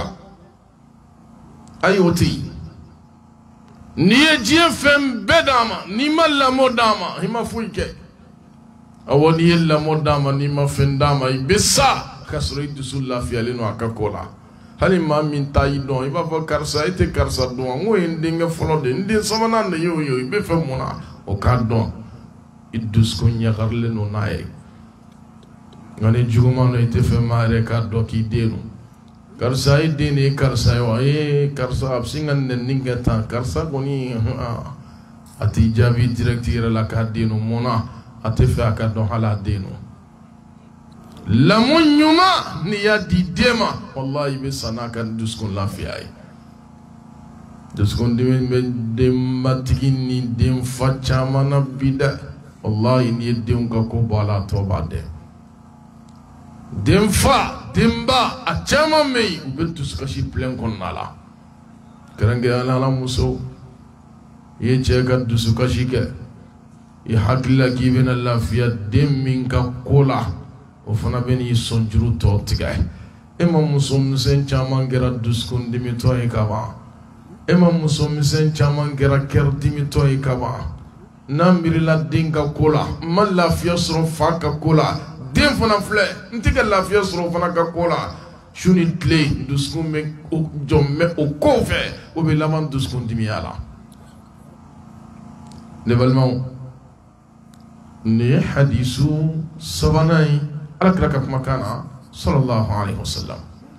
ayoti ni je fem bedama ni malla modama hima fuike awoni yella modama ni ma fendama ibessa kasro idusulla fi alino akakola hali ma min tayi don iba fo karsa ite karsa don ngo ndinga folo de ndin samana de yo ibe fe mona o ka don idus ko nyagarle no nae ngane juguma no ite fe mare ka do ki denu karsa ide ne karsa yo karsa absingan ne ninga ta karsa goni ati jabi directeur la ka denu mona ate fe aka don hala denu la munyuma ni ya di dema wallahi be sanaka duskun lafiyai duskun dem matigini dem facha mana bida wallahi ni dem ka ko bala to bade dem fa demba a chama mei ubeltu skashi plen kon nala karange ala muso ye chega dusukashi ke ya hakla kibena lafiya dem min ka kola o fana beni sonjuru to tigay ema musum sen chaman gera duskun dimi to e kaba ema musum sen chaman gera ker dimi to e kaba nambiri la dinga kola mal la fiasro faka kola dem fana fle ntiga la fiasro fana ka kola shuni tle duskun me o jomme o kofe o be laman duskun dimi ala lebalman ni hadisu sabanai أكرك مكانا صلى الله عليه وسلم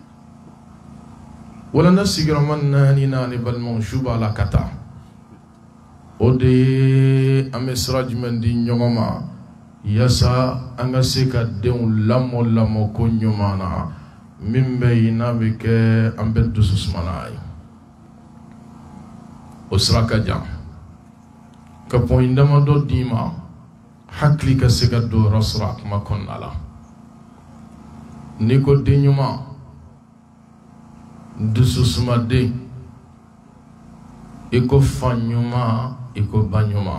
ولا نسير منا نيناني بالمنشوب على كتا ودي أمسراج من دي نيوما يسا أنغسيكا ديون لامو كون يومانا من بينا بك أمبدو سسماناي أسراكا جام كپوين دما دو ديما حكلي كسيكا دو رسراك ما كون نالا niko denyuma dususumade iko fanyuma iko banyuma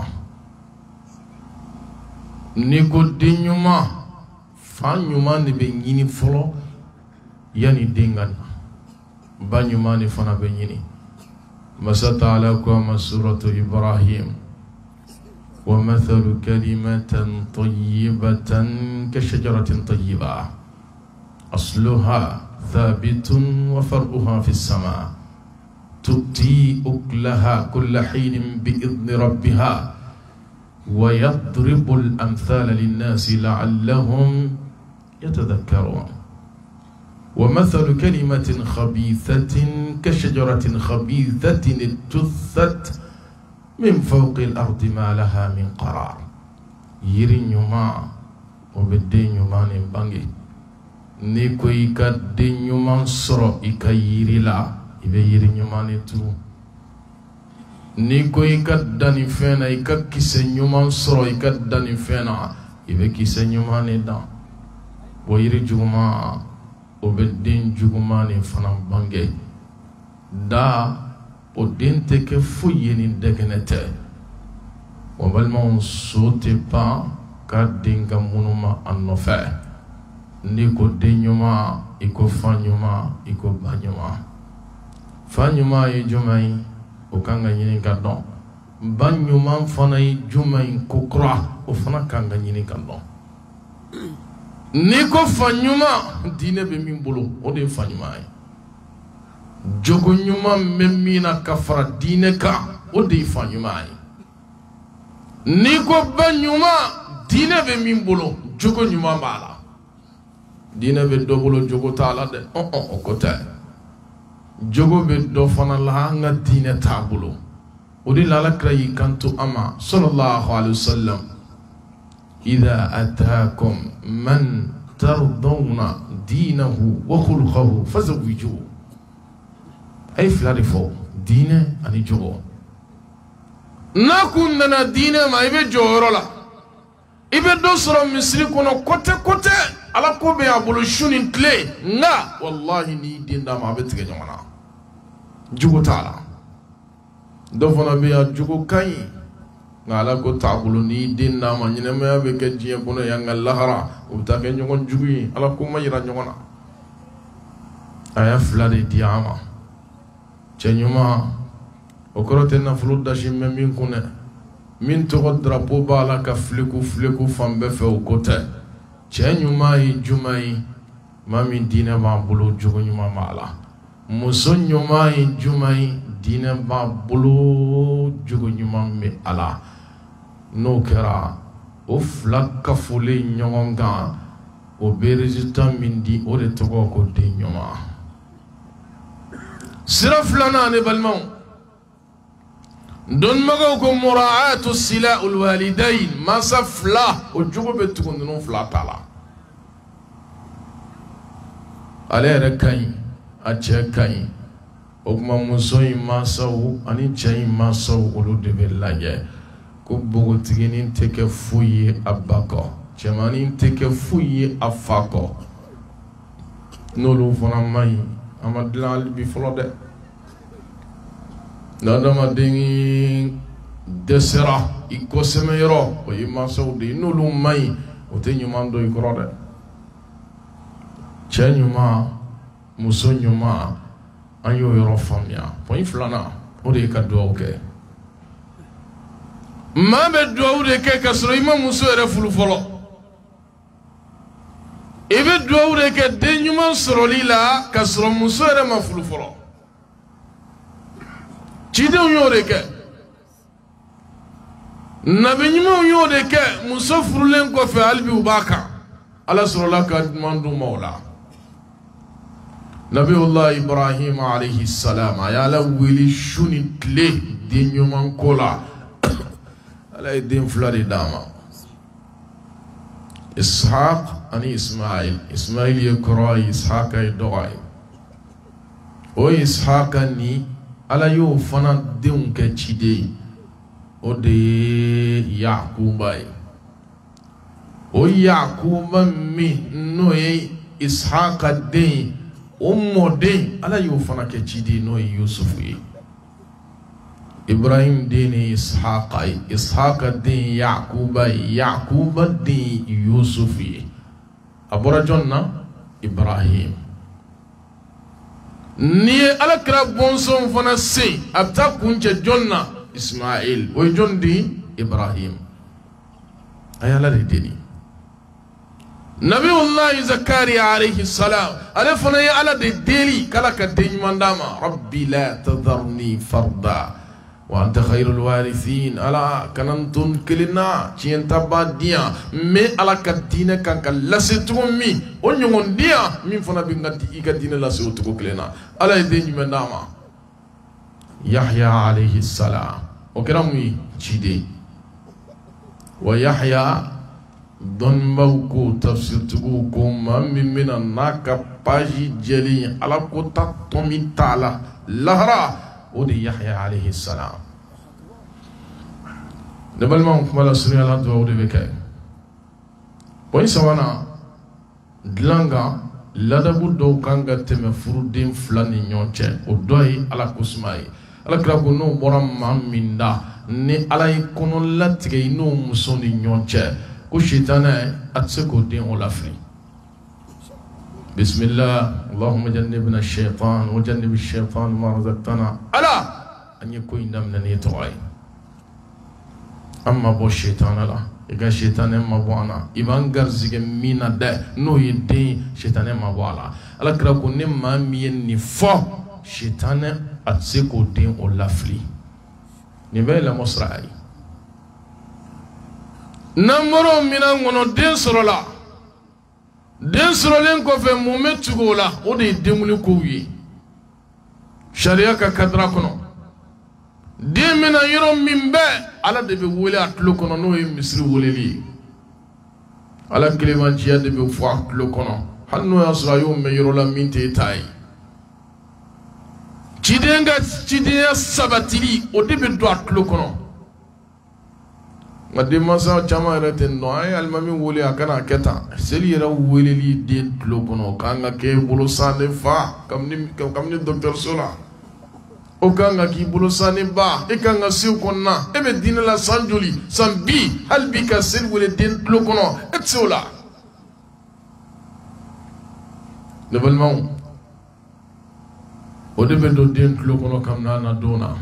niko denyuma fanyuma ne be nyini folo yani dengana banyuma ne fana be nyini masata ala kwa suratu Ibrahim ومثل كلمة طيبة كشجرة طيبة أصلها ثابت وفرعها في السماء تؤتي أكلها كل حين بإذن ربها ويضرب الأمثال للناس لعلهم يتذكرون ومثل كلمة خبيثة كشجرة خبيثة اجتثت من فوق الأرض ما لها من قرار يري نيوما وبدي نيوما نبانجي نيكو إيكا دي نيوما سرو إيكا يري لا إبا يري نيوما نتو نيكو إيكا داني فينا إيكا كيسي نيوما سرو إيكا داني فينا إبا كيسي نيوما ندان ويري جوما وبدي جوما نفنا بانجي دا o den tɛ kɛ foyi ye ni dɛgɛnɛ tɛ wa balimaw so tɛ pan ka den ka munuma a nɔfɛ n'i ko den ɲuman i ko fa ɲuman i ko ba ɲuman fa ɲuman ye jumɛn ye o kan ka ɲini ka dɔn ba ɲuman fana ye jumɛn ye ko kura o fana kan ka ɲini ka dɔn n'i ko fa ɲuman diinɛ bɛ min bolo o de ye fa ɲuman ye jogo ɲuman bɛ min na ka fara diinɛ kan o de ye fa ɲuman ye n'i ko ba ɲuman diinɛ bɛ min bolo jogo ɲuman b'a la diinɛ bɛ dɔ bolo jogo t'a la dɛ o ko tɛ jogo bɛ dɔ fana la an ka diinɛ t'a bolo o de la Alakira y'i kanto an ma sallallahu alaihi wasallam idha ataakum man tardawna diinahu wa khuluqahu fazawwijuhu ay fila de fɔ diinɛ ani jogo n'a kun nana diinɛ ma i bɛ jɔyɔrɔ la i bɛ dɔ sɔrɔ misiri kɔnɔ kote ala ko bɛ a bolo su ni tile nka wallahi n'i den d'a ma a bɛ tigɛ ɲɔgɔn na jogo t'a la dɔ fana bɛ yan jogo ka ɲi nka ala ko t'a bolo n'i den d'a ma ɲɛnɛmaya bɛ kɛ diɲɛ kɔnɔ yan nka lahara o bɛ taa kɛ ɲɔgɔn jugu ye ala ko ma yira ɲɔgɔn na a y'a fila de di an ma cɛ ɲuman o kɔrɔ tɛ nafolo dasi mɛ min kun dɛ min tɔgɔ drapeau b'a la ka fileku fan bɛɛ fɛ o ko tɛ cɛ ɲuman ye jumɛn ye maa min diinɛ b'a bolo jogo ɲuman b'a la muso ɲuman ye jumɛn ye diinɛ b'a bolo jogo ɲuman bɛ a la n'o kɛra o fila kafolen ɲɔgɔn kan o bɛ résultat min di o de tɔgɔ ko den ɲuman sira filanan ne balimaw dɔnnibagaw ko muraatu sila ulwalidayn masa fila o jogo bɛ tugu ninnu fila ta la ale yɛrɛ ka ɲi a cɛ ka ɲi o tuma muso in masaw ani cɛ in masaw olu de bɛ lajɛ ko npogotiginin tɛ kɛ foyi ye a ba kɔ cɛmanin tɛ kɛ foyi ye a fa kɔ n'olu fana man ɲi a ma dilan hali bi fɔlɔ dɛ n'adamaden dɛsɛra i kɔsɛmɛyɔrɔ o ye mansaw de ye n'olu man ɲi o tɛ ɲuman dɔn i kɔrɔ dɛ cɛ ɲuman muso ɲuman an y'o yɔrɔ faamuya pɔn filanan o de ye ka dugawu kɛ maa bɛ dugawu de kɛ ka sɔrɔ i ma muso yɛrɛ furu fɔlɔ i bɛ dugawu de kɛ den ɲuman sɔrɔli la ka sɔrɔ muso yɛrɛ ma furu fɔlɔ cidenw y'o de kɛ nabi ɲumanw y'o de kɛ muso furulen kɔfɛ hali bi u b'a kan ala sɔrɔla ka ɲuman d'u ma o la nabiyullah Ibrahim alayhi salam a y'a la wele su ni tile den ɲuman ko la ala ye den fila de d'a ma Ishaq ani Ismail ye kɔrɔ ye Ishaq ye dɔgɔ ye o Ishaq ni ala y'o fana denw kɛ ciden ye o de ye Yakuba ye o Yakuba min n'o ye Ishaq den ye o mɔden ala y'o fana kɛ ciden n'o ye Yusufu ye. Ibrahim den ye Ishaqa ye, Ishaqa den Yakuba ye, Yakuba den Yusufu ye. A bɔra jɔn na? Ibrahim. Ni ye alakira bɔnsɔn fana se a bɛ taa kuncɛ jɔn na? Ismail. O ye jɔn di? Ibrahim. A ye Ala de deli. Nabiyullahi Zakariya alayhi salam ale fana ye Ala de deli k'Ala ka den ɲuman d'a ma. Rabbi la tadharni farda wa anta khayrul warithin. Ala kana n to kelen na tiɲɛtaba di yan mais Ala ka diinɛ kan ka lase cogo min o ɲɔgɔn di yan min fana bɛ i ka diinɛ lase o cogo kelen na. Ala ye den ɲuman d'a ma. Yahya alayhi salam o kɛra mun ye? Ciden. Wa Yahya dɔnnibaw ko tafsirtigiw ko maa min bɛna n'a ka paji jɛlen Ala ko ta tɔn min t'a la lahara o de Yahya alayhi salam. Ne balimaw kuma la surunya la dugawu de bɛ kɛ. Bon sabanan dilan kan ladabu dɔw kan ka tɛmɛ furuden fila ni ɲɔgɔn cɛ o dɔ ye Ala ko suma ye. Ala kira ko n'o bɔra maa min da ni Ala ye kɔnɔ latigɛ i n'o muso ni ɲɔgɔn cɛ ko shaitanɛ a tɛ se k'o den o lafili. Bismillah Allahumma jannibna shaitan wa jannibi shaitan ma razaqtana. Ala an ye ko in daminɛ ni tɔgɔ ye. An ma bɔ shaitan la. I ka shaitanɛ ma bɔ an na. I b'an garizigɛ min na dɛ n'o ye den shaitanɛ ma bɔ a la. Ala kira ko ne maa min ye nin fɔ shaitanɛ a tɛ se k'o den o lafili. Nin bɛɛ ye lamɔ sira ye. Namoro mina ngono den sorola den sorolen kɔfɛ mun bɛ tugu o la o de ye denwuli kow ye sariya ka kadira kɔnɔ den mina yɔrɔ min bɛ Ala de bɛ wele a tulo kɔnɔ n'o ye misiri weleli ye Ala kelebanciya de bɛ fɔ a tulo kɔnɔ hali n'o y'a sɔrɔ a y'o mɛn yɔrɔ la min tɛ ta ye ciden ka cidenya sabatili o de bɛ don a tulo kɔnɔ. Nka denmansa caman yɛrɛ tɛ nɔ an ye alimami wele a kana kɛ tan seli yɛrɛ weleli den tulo kɔnɔ k'an ka kɛ bolo san ne fa kabini dɔgɔtɔrɔso la o kan ka k'i bolo san ne ba e kan ka se o kɔnɔna e bɛ diinɛ la san joli san bi hali bi ka seli wele den tulo kɔnɔ e tɛ se o la. Ne balimaw o de bɛ don den tulo kɔnɔ kabini a na don na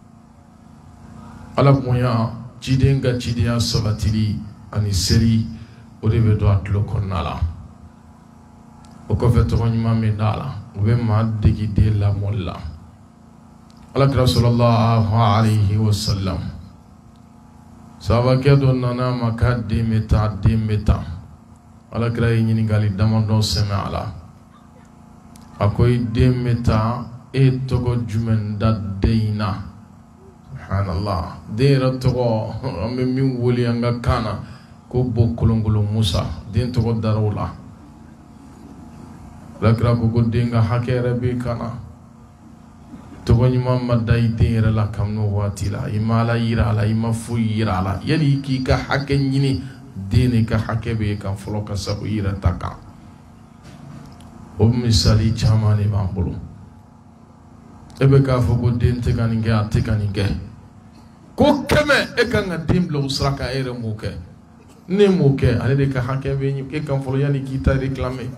Ala bonya ciden ka cidenya sabatili ani seli o de bɛ don a tulo kɔnɔna la o kɔfɛ tɔgɔ ɲuman bɛ d'a la o bɛ maa degi den lamɔli la. Alakira sallallahu alayhi wa sallam sahabakɛ dɔ nana ma k'a den bɛ taa Alakira ye ɲininkali damadɔ sɛmɛ a la a ko i den bɛ taa e tɔgɔ jumɛn da den in na? Subhanallah den yɛrɛ tɔgɔ an bɛ min wele an ka kan na ko Bo Kolonkolon Musa den tɔgɔ dara o la. Alakira ko den ka hakɛ yɛrɛ b'i kan na tɔgɔ ɲuman ma da i den yɛrɛ la kabini o waati la i ma Ala yira a la i ma foyi yira a la yali k'i ka hakɛ ɲini den de ka hakɛ b'e kan fɔlɔ ka sago i yɛrɛ ta kan. O misali caman de b'an bolo e bɛ k'a fɔ ko den tɛ ka nin kɛ a tɛ ka nin kɛ ko kɛmɛ e kan ka den bila o sira kan e yɛrɛ m'o kɛ ne m'o kɛ ale de ka hakɛ bɛ e kan fɔlɔ yanni k'i ta réclamer.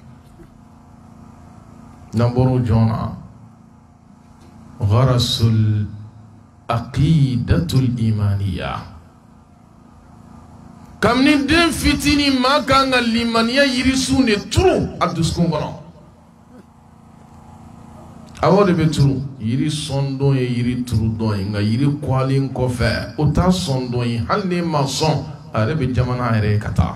N'an bɔra o jɔn na gharasul aqidatul imaniya kabini den fitinin maa kan ka limaniya yirisun de turu a dusukun kɔnɔ. Awɔ de bɛ turu yiri sɔn dɔn ye yiri turu dɔn ye nka yiri kɔlen kɔfɛ o t'a sɔn dɔn ye hali ne ma sɔn a yɛrɛ bɛ jamana yɛrɛ ka taa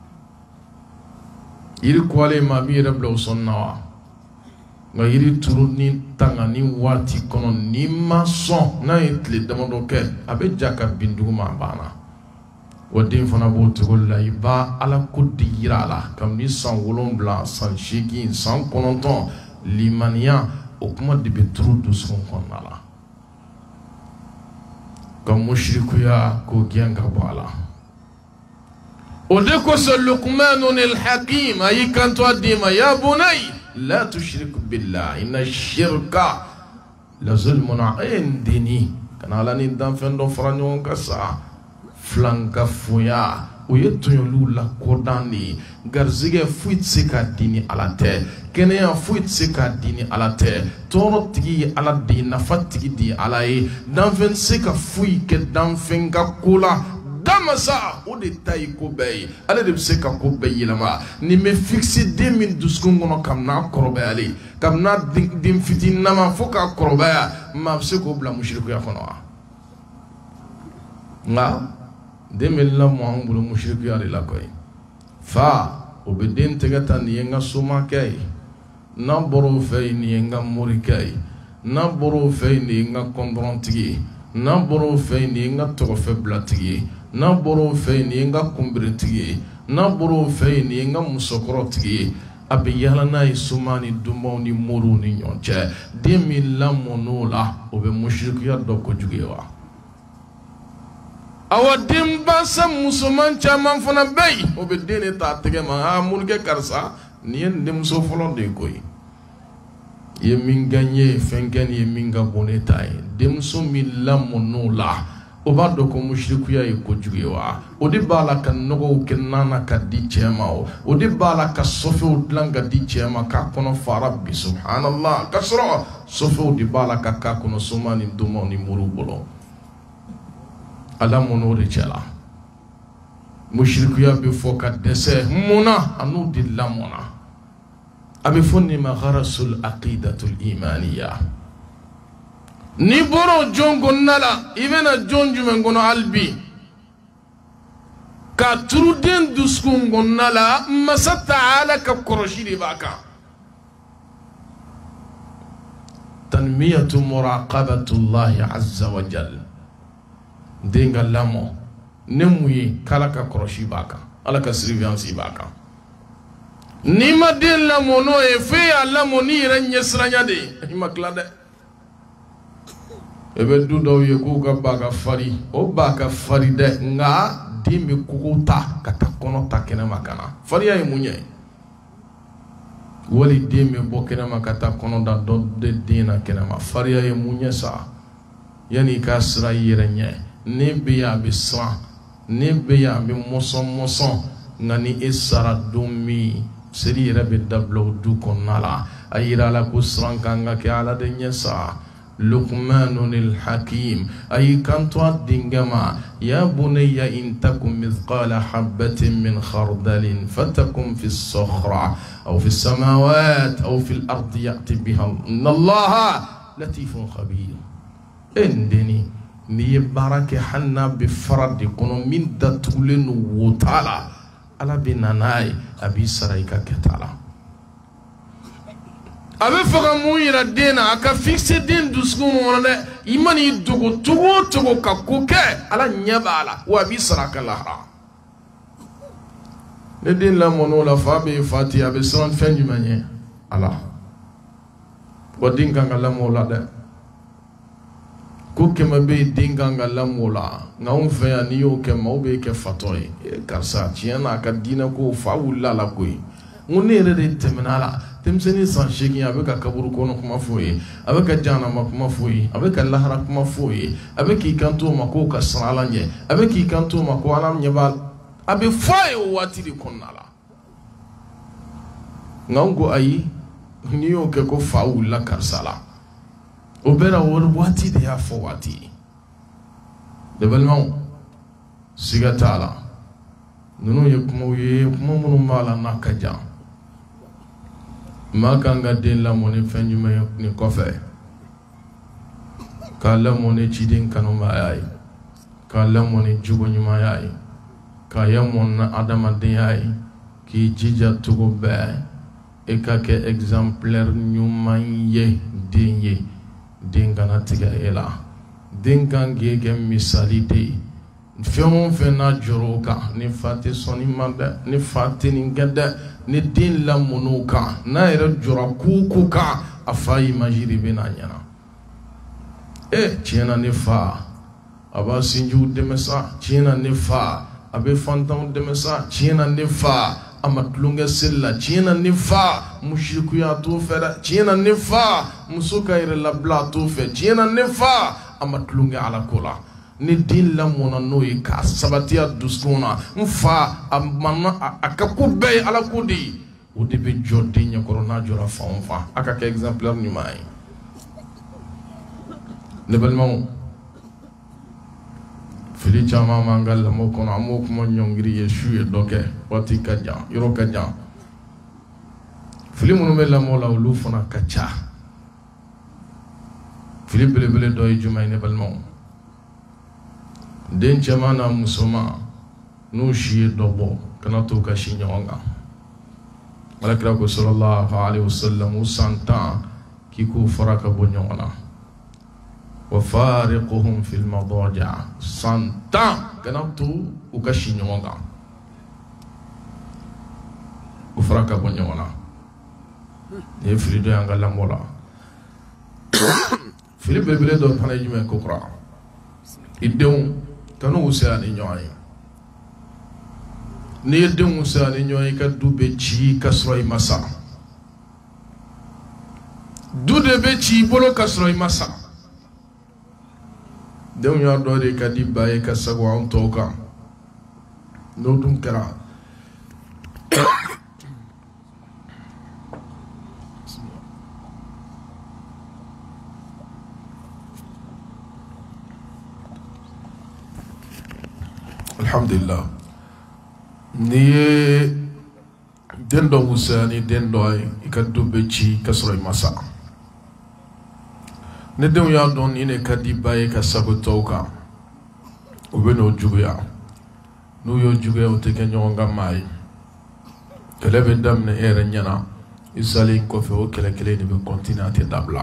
yiri kɔlen ma a b'i yɛrɛ bila o sɔn na wa nka yiri turu ni tanga ni waati kɔnɔ ni ma sɔn n'a ye tile damadɔ kɛ a bɛ ja ka bin duguma a banna wa den fana b'o cogo la i b'a Ala ko de yira a la kabini san 7 san 8 san 9 limaniya o kuma de bɛ turu dusukun kɔnɔna la ka mushrikuya k'o gɛn ka bɔ a la. O de kosɔn Luqmanul Hakim a y'i kanto a den ma ya bunay la tushrik billah inna shirka la zulmun indini kana la ni dan fen do fara ɲɔgɔn ka sa flanka fuya o ye tɔɲɔliw la kodani garizigɛ foyi tɛ se ka di ni ala tɛ kɛnɛya foyi tɛ se ka di ni ala tɛ tɔɔrɔ tigi ye ala de ye nafa tigi de ye ala ye danfɛn tɛ se ka foyi kɛ danfɛn ka ko la damasa o de ta ye ko bɛɛ ye ale de bɛ se ka ko bɛɛ yɛlɛma nin bɛ fixe den min dusukun kɔnɔ kabini kɔrɔbayalen kabini den fitininama fo k'a kɔrɔbaya maa bɛ se k'o bila musirikuya kɔnɔ wa nka den bɛ lamɔ an bolo musirikuya de la koyi fa o bɛ den tɛgɛ ta nin ye n ka somakɛ ye n'a bɔra o fɛ yen nin ye n ka morikɛ ye n'a bɔra o fɛ yen nin ye n ka kɔndɔrɔntigi ye n'a bɔra o fɛ yen nin ye n ka tɔgɔfɛ bilatigi ye n'a bɔra o fɛ yen nin ye n ka kunberetigi ye n'a bɔra o fɛ yen nin ye n ka musokɔrɔtigi ye a bɛ yaala n'a ye soma ni dunbaw ni moriw ni ɲɔgɔn cɛ den min lamɔn'o la o bɛ musirikuya dɔ kojugu ye wa awa denbasa musoman caman fana bɛ yen o bɛ den de ta tɛgɛ ma morikɛ karisa nin ye n denmuso fɔlɔ de ye koyi i ye min kɛ n ye fɛn kɛ nin ye min ka bon ne ta ye denmuso min lamɔn'o la o b'a dɔn ko musirikuya ye kojugu ye wa o de b'a la ka nɔgɔw kɛ nana ka di cɛ ma o de b'a la ka sɔfɛw dilan ka di cɛ ma k'a kɔnɔ fara bi subhanallah ka sɔrɔ sɔfɛw de b'a la ka k'a kɔnɔ soma ni donmaw ni moriw bolo ala mɔn'o de cɛ la musirikuya bɛ fɔ ka dɛsɛ munna a n'u de lamɔna a bɛ fɔ nin ma gharasul aqidatul imaniya ni bɔra jɔn kɔnɔna la i bɛna jɔn jumɛn kɔnɔ hali bi ka turu den dusukun kɔnɔna la masa taala ka kɔlɔsi de b'a kan tanmiyatu muraqabatullahi azza wa jal den ka lamɔ ne mun ye k'ala ka kɔlɔsi b'a kan ala ka surveillance b'a kan ni ma den lamɔ n'o ye f'e y'a lamɔ n'i yɛrɛ ɲɛsiranya de ye i ma tila dɛ e bɛ du dɔw ye k'u ka ba ka fari o ba ka fari dɛ nka den bɛ kogo ta ka taa kɔnɔ ta kɛnɛma ka na fariya ye mun ye wali den bɛ bɔ kɛnɛma ka taa kɔnɔ da dɔ de den na kɛnɛma fariya ye mun ye sa yanni i ka sira i yɛrɛ ɲɛ ne bɛ yan a bɛ siran ne bɛ yan a bɛ mɔsɔn nka ni e sara don min seli yɛrɛ bɛ dabila o du kɔnɔna la a yira la ko siran kan ka kɛ ala de ɲɛ sa Luqmanul Hakim ay kanto dingama ya bunayya in takum mithqala habatin min khardalin fatakum fi as-sakhra aw fi as-samawati aw fi al-ardi ya'ti biha inna Allaha latifun khabir endeni ni baraka hanna bi faradi kono min datulen wotala ala binanai abi saraika ketala a bɛ fɛ ka mun yira den na a ka fixe den dusukun kɔnɔ dɛ i mana i dogo cogo o cogo ka ko kɛ ala ɲɛ b'a la wa a b'i sara a ka lahara ne den lamɔn'o la fa bɛ fa ten a bɛ siran fɛn jumɛn ɲɛ ala wa den kan ka lamɔ o la dɛ ko kɛmɛ bɛ yen den kan ka lamɔ o la nka anw fɛ yan n'i y'o kɛ maaw bɛ kɛ fatɔ ye karisa tiɲɛ na a ka diinɛ ko fa wulila a la koyi n ko ne yɛrɛ de tɛmɛna a la denmisɛnnin san 8 a bɛ ka kaburu kɔnɔ kuma f'o ye a bɛ ka jahanama kuma f'o ye a bɛ ka lahara kuma f'o ye a bɛ k'i kanto o ma k'o ka siran ala ɲɛ a bɛ k'i kanto o ma ko ala ɲɛ b'a a bɛ fɔ a ye o waati de kɔnɔna la nka n ko ayi n'i y'o kɛ ko fa wulila karisa la o bɛɛ la o waati de y'a fɔ waati ye ne balimaw siga t'a la ninnu ye kumaw ye kuma minnu b'a la n'a ka jan maa kan ka den lamɔ ni fɛn jumɛn ye nin kɔfɛ k'a lamɔ ni ciden kanubaya ye k'a lamɔ ni jogo ɲumanya ye k'a lamɔ ni adamadenya ye k'i jija cogo bɛɛ e ka kɛ exemplaire ɲuman ye den ye den kana tigɛ e la den kan k'e kɛ misali de ye fɛn o fɛn n'a jɔrɔ o kan ni fa tɛ sɔnni ma dɛ ni fa tɛ nin kɛ dɛ ni den lamɔn'o kan n'a yɛrɛ jɔra ko kan a fa image de bɛ na ɲɛna tiɲɛna ne fa a b'a sinjiw dɛmɛ sa tiɲɛna ne fa a bɛ fantanw dɛmɛ sa tiɲɛna ne fa amatulunga sella tiena nifa mushriku ya to fera tiena nifa musuka ire labla to fe tiena nifa amatulunga ala kola ni din la mona noyi ka sabatia duskuna mfa amana akakube ala kudi odi be jodi nya corona jora fa aka ka exemplaire ni mai le balmon fili chama mangal mo kono amo ko nyongiri yeshu e doke wati kaja yoro kaja fili munu mela mola ulu fona kacha fili bele do juma ne balmon den jamana musoma no shi dobo kana to ka shi nyonga malakra ko sallallahu alaihi wasallam usanta kiku faraka bonyona wa fariquhum fil madaja santa kana to ka shi nyonga u faraka bonyona ne fili do anga lamola fili bele do pana jume ko kra idon kanu usani nyoy ni de usani nyoy ka dube ci kasroy masa dude be ci bolo kasroy masa de nyo do de ka di baye ka sagwa on toka no dum kara alhamdulillah ni dendo usani dendo ay ikaddu be ci kasroy masa ne dem ya don ine kadi baye ka sabotoka ubeno juguya no yo juguya o te kenyo ngamai kelebe dam ne ere nyana isali ko fe o kele ni be continuer dabla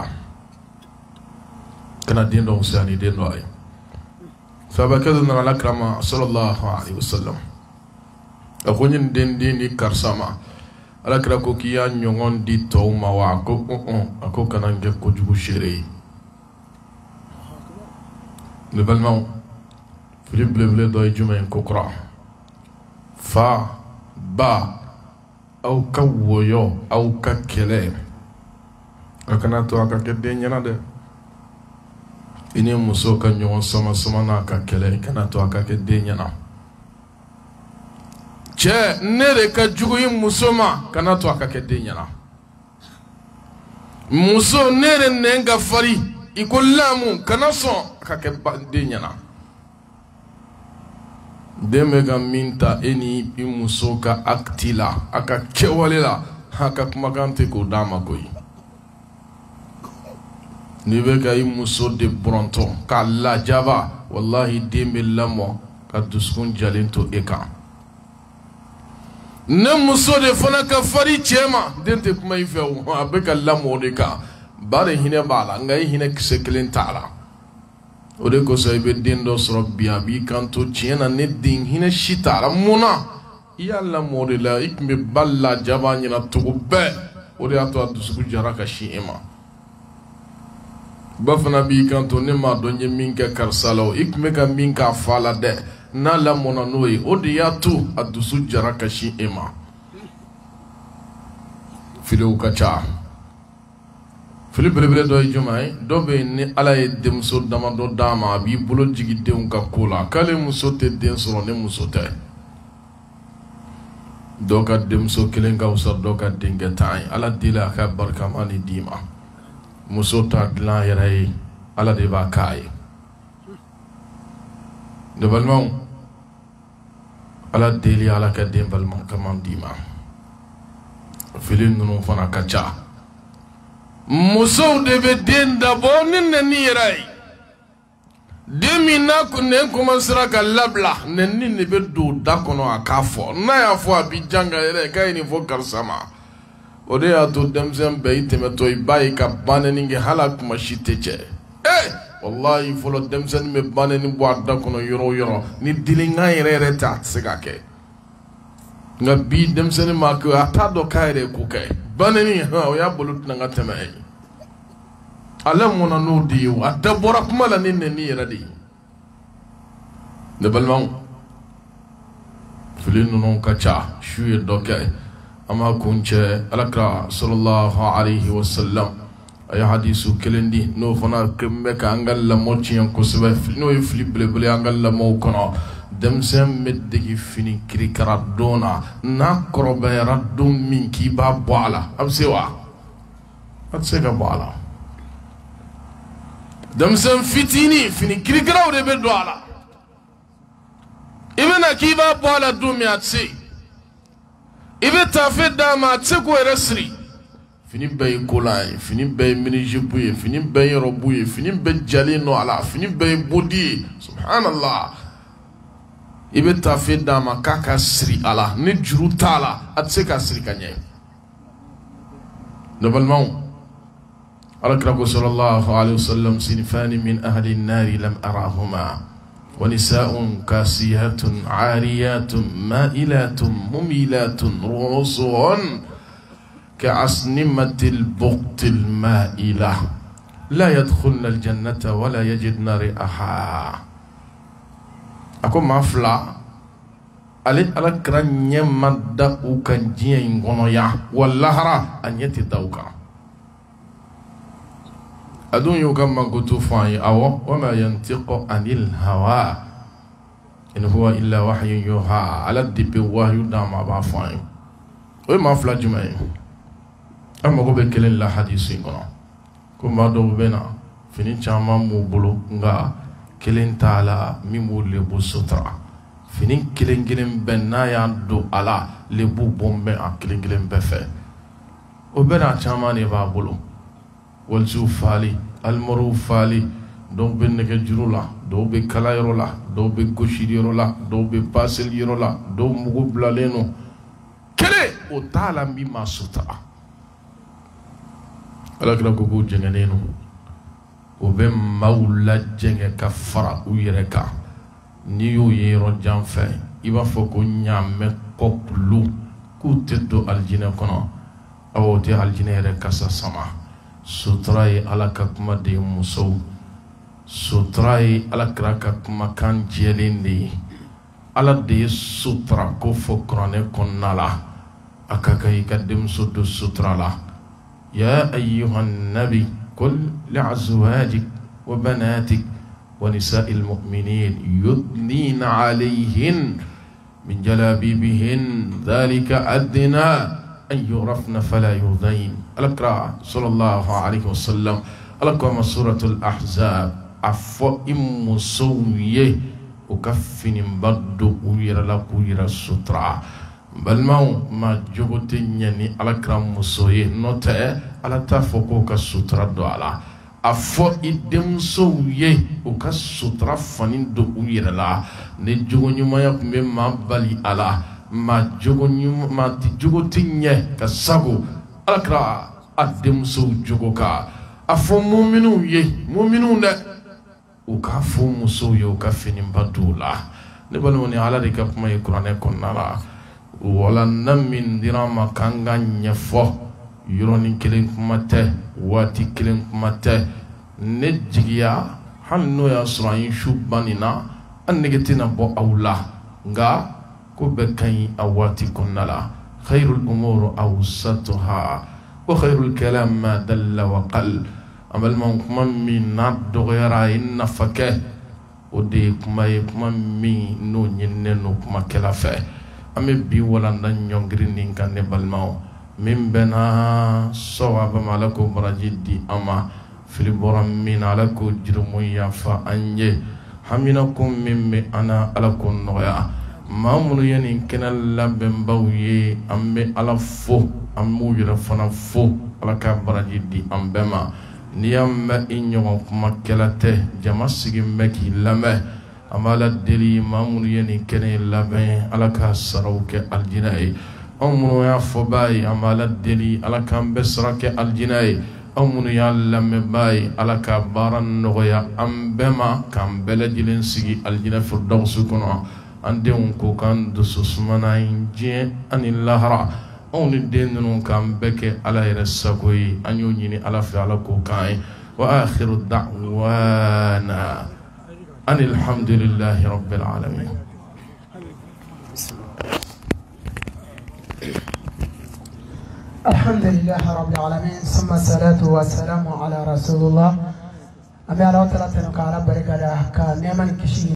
kana dendo usani dendo ay فبكذا الأكرم صلى الله عليه وسلم أخوين دين دي كرسما الأكرم كوكيا نيون دي توما واكو أكو كان نجيب كوجو شيري لبلمو فيليب بلبل دوي جمعين كوكرا فا با أو كويو أو ككلي أكنا تو أكاكدين ينادي ini muso ka ɲɔgɔn sama na ka kɛlɛ kana to a ka kɛ den ɲɛna cɛ ne de ka jugu i muso ma kana to a ka kɛ den ɲɛna muso ne de nɛn ka fari i ko lamu kana sɔn a ka kɛ den ɲɛna den bɛ ka min ta e ni i muso ka acte la a ka kɛwale la a ka kumakan tɛ k'o d'a ma koyi ni be ka i muso de bronto ka lajaba wallahi den be lamɔ ka dusukun jalen to e kan ne muso de fana ka fari cɛ ma den tɛ kuma i fɛ o a bɛ ka lamɔ o de kan ba de hinɛ b'a la nka i hinɛ kisɛ kelen t'a la o de kosɔn i bɛ den dɔ sɔrɔ bi a b'i kan to tiɲɛ na ne den hinɛ si t'a la mun na i y'a lamɔ o de la i tun bɛ ba lajaba ɲɛna cogo bɛɛ o de y'a to a dusukun jara ka sin e ma ba fana b'i kan to ne ma dɔn ye min kɛ karisa la o i tun bɛ ka min k'a fa la dɛ n'a lamɔna n'o ye o de y'a to a dusu jara ka sin e ma filiw ka ca fili belebele dɔ ye jumɛn ye dɔ bɛ yen ni ala ye denmuso damadɔ d'a ma a b'i bolo jigin denw ka ko la k'ale muso tɛ den sɔrɔ ne muso tɛ dɔ ka denmuso kelen ka wusa dɔ ka denkɛ tan ye ala deli a ka barikama ni d'i ma muso ta dilan yɛrɛ ye ala de b'a k'a ye ne balimaw ala deli ala ka den balimakama d'i ma fili ninnu fana ka ca musow de bɛ den dabɔ ni nɛni yɛrɛ ye den min n'a nɛn commencera ka labila nɛni de bɛ don da kɔnɔ a k'a fɔ n'a y'a fɔ a bi janga yɛrɛ k'a ye nin fɔ karisa ma o de y'a to denmisɛn bɛɛ i tɛmɛtɔ i b'a ye ka banɛni kɛ hali a kuma si tɛ cɛ wallahi fɔlɔ denmisɛnnin bɛ banɛni bɔ a da kɔnɔ yɔrɔ o yɔrɔ ni dilinkan yɛrɛ tɛ a tɛ se ka kɛ nka bi denmisɛnnin ma kɛ a t'a dɔn k'a yɛrɛ ko kɛ banɛni o y'a bolo tɛna ka tɛmɛ ye ale mɔna n'o de ye a da bɔra kuma la ni nɛni yɛrɛ de ye ne balimaw فلين كتشا شوية دوكي أما كنت ألقى صلى الله عليه وسلم أي حديث كلندي نو فنا كمك أنغال لموتشي ينكسبه فلينو يفلي بلي أنغال لموكنا دمسم مدكي فيني كري كرادونا ناكرو بيردون من كيبا بوالا أبسيوا أتسيكا بوالا دمسم فيتيني فيني كري كراو دي بدوالا إبنا كيبا بوالا دومي أتسي إبنا تافيد داما أتسيكو إرسري فيني بي كولاي فيني بي منيجبوي فيني بي ربوي فيني بي جالينو على فيني بي بودي سبحان الله ibe tafe dama kaka siri ala ni juru tala atseka siri kanye normalement alakrabu sallallahu alayhi wasallam sinfani min ahli an-nar lam arahuma wa nisaa'un kasiyatun 'ariyatun ma'ilatun mumilatun ru'usuhun ka'asnimatil buqtil ma'ilah la yadkhulna al-jannata wa la yajidna ri'aha ako mafla ale ala kra nyamada ukanjia ngono ya wallahara anyeti dauka adun yoga magutu fai awo wama yantiqu anil hawa in huwa illa wahyun yuha ala dibi wahyu dama ba fai o mafla jumay amma go be kelen la hadisi ngono ko ma do bena fini chama mu bulu nga kelen tala mimu lebu sutra fini kelen benna ya do ala lebu bombe a kelen befe o bena chama ne ba bulu wal sufali al marufali do be nege jurula do be kalayirola do be goshirirola do be paselirola do mugu blaleno kele o tala mi ma sutra ala kala ko jenganenu o be mawla jenge ka fara u yere ka ni yo yero janfɛ i b'a fɔ ko ɲaamɛ kɔpulu k'u tɛ don aljinɛ kɔnɔ awo tɛ aljinɛ yɛrɛ kasa sama sutura ye ala ka kuma de ye musow sutura ye ala kira ka kumakan jɛlen de ye ala de ye sutura ko fɔ kuranɛ kɔnɔna la a ka kan i ka denmuso don sutura la ya ayyuhan nabi قل لأزواجك وبناتك ونساء المؤمنين يدنين عليهن من جلابيبهن ذلك أدنى أن يعرفن فلا يؤذين الأقرأ صلى الله عليه وسلم الأقرأ سورة الأحزاب أفو إمسوية وكفن بدو ويرا لك ويرا السطرة balmaw ma jogote nyani ala kram musoye note ala ta foko ka sutra do ala afo idemso ye o ka sutra fanin do uyira la ne jogonyuma ya kumbe ma bali ala ma jogonyuma ma ti jogote nye ka sago ala kra ademso jogoka afo mu'minu ye mu'minu ne o ka fo muso ye o ka finin badula ne balmo ni ala de ka kuma e qur'ane konnala wala namin dirama kanga nyefo yuroni kelen kumate wati kelen kumate ne jigiya hanno ya surayin shubanina annegetina bo awla nga ko be kan awati kunnala khairul umur awsatuha wa khairul kalam ma dalla wa qal amal man kuma min nadghira inna fakah ode kuma mi no nyenne no kuma kala fe ame bi walanda nyongri ninka ne balmao min bena sawaba malako barajidi ama filiboram min alako jirmu yafa anje haminakum mimmi ana alako noya mamunu yani kenal lamben bawye ambe alafo amu yira fana fo alaka barajidi ambema niyamba inyo kuma kelate jamasigi meki lame amala deli mamunu yani kene laben alaka sarawke aljinai amunu ya fobai amala deli alaka besrake aljinai amunu ya lamme bai alaka baran noya ambema kambele jilin sigi aljina firdaus kono ande on ko kan dususmana inje anillahra on dennu kan beke ala irsakoyi anyo nyini ala fi ala ko kai wa akhiru da'wana أن الحمد لله رب العالمين. الحمد لله رب العالمين ثم الصلاة والسلام على رسول الله أبي على وترى تنقل بركة كان نعم كشي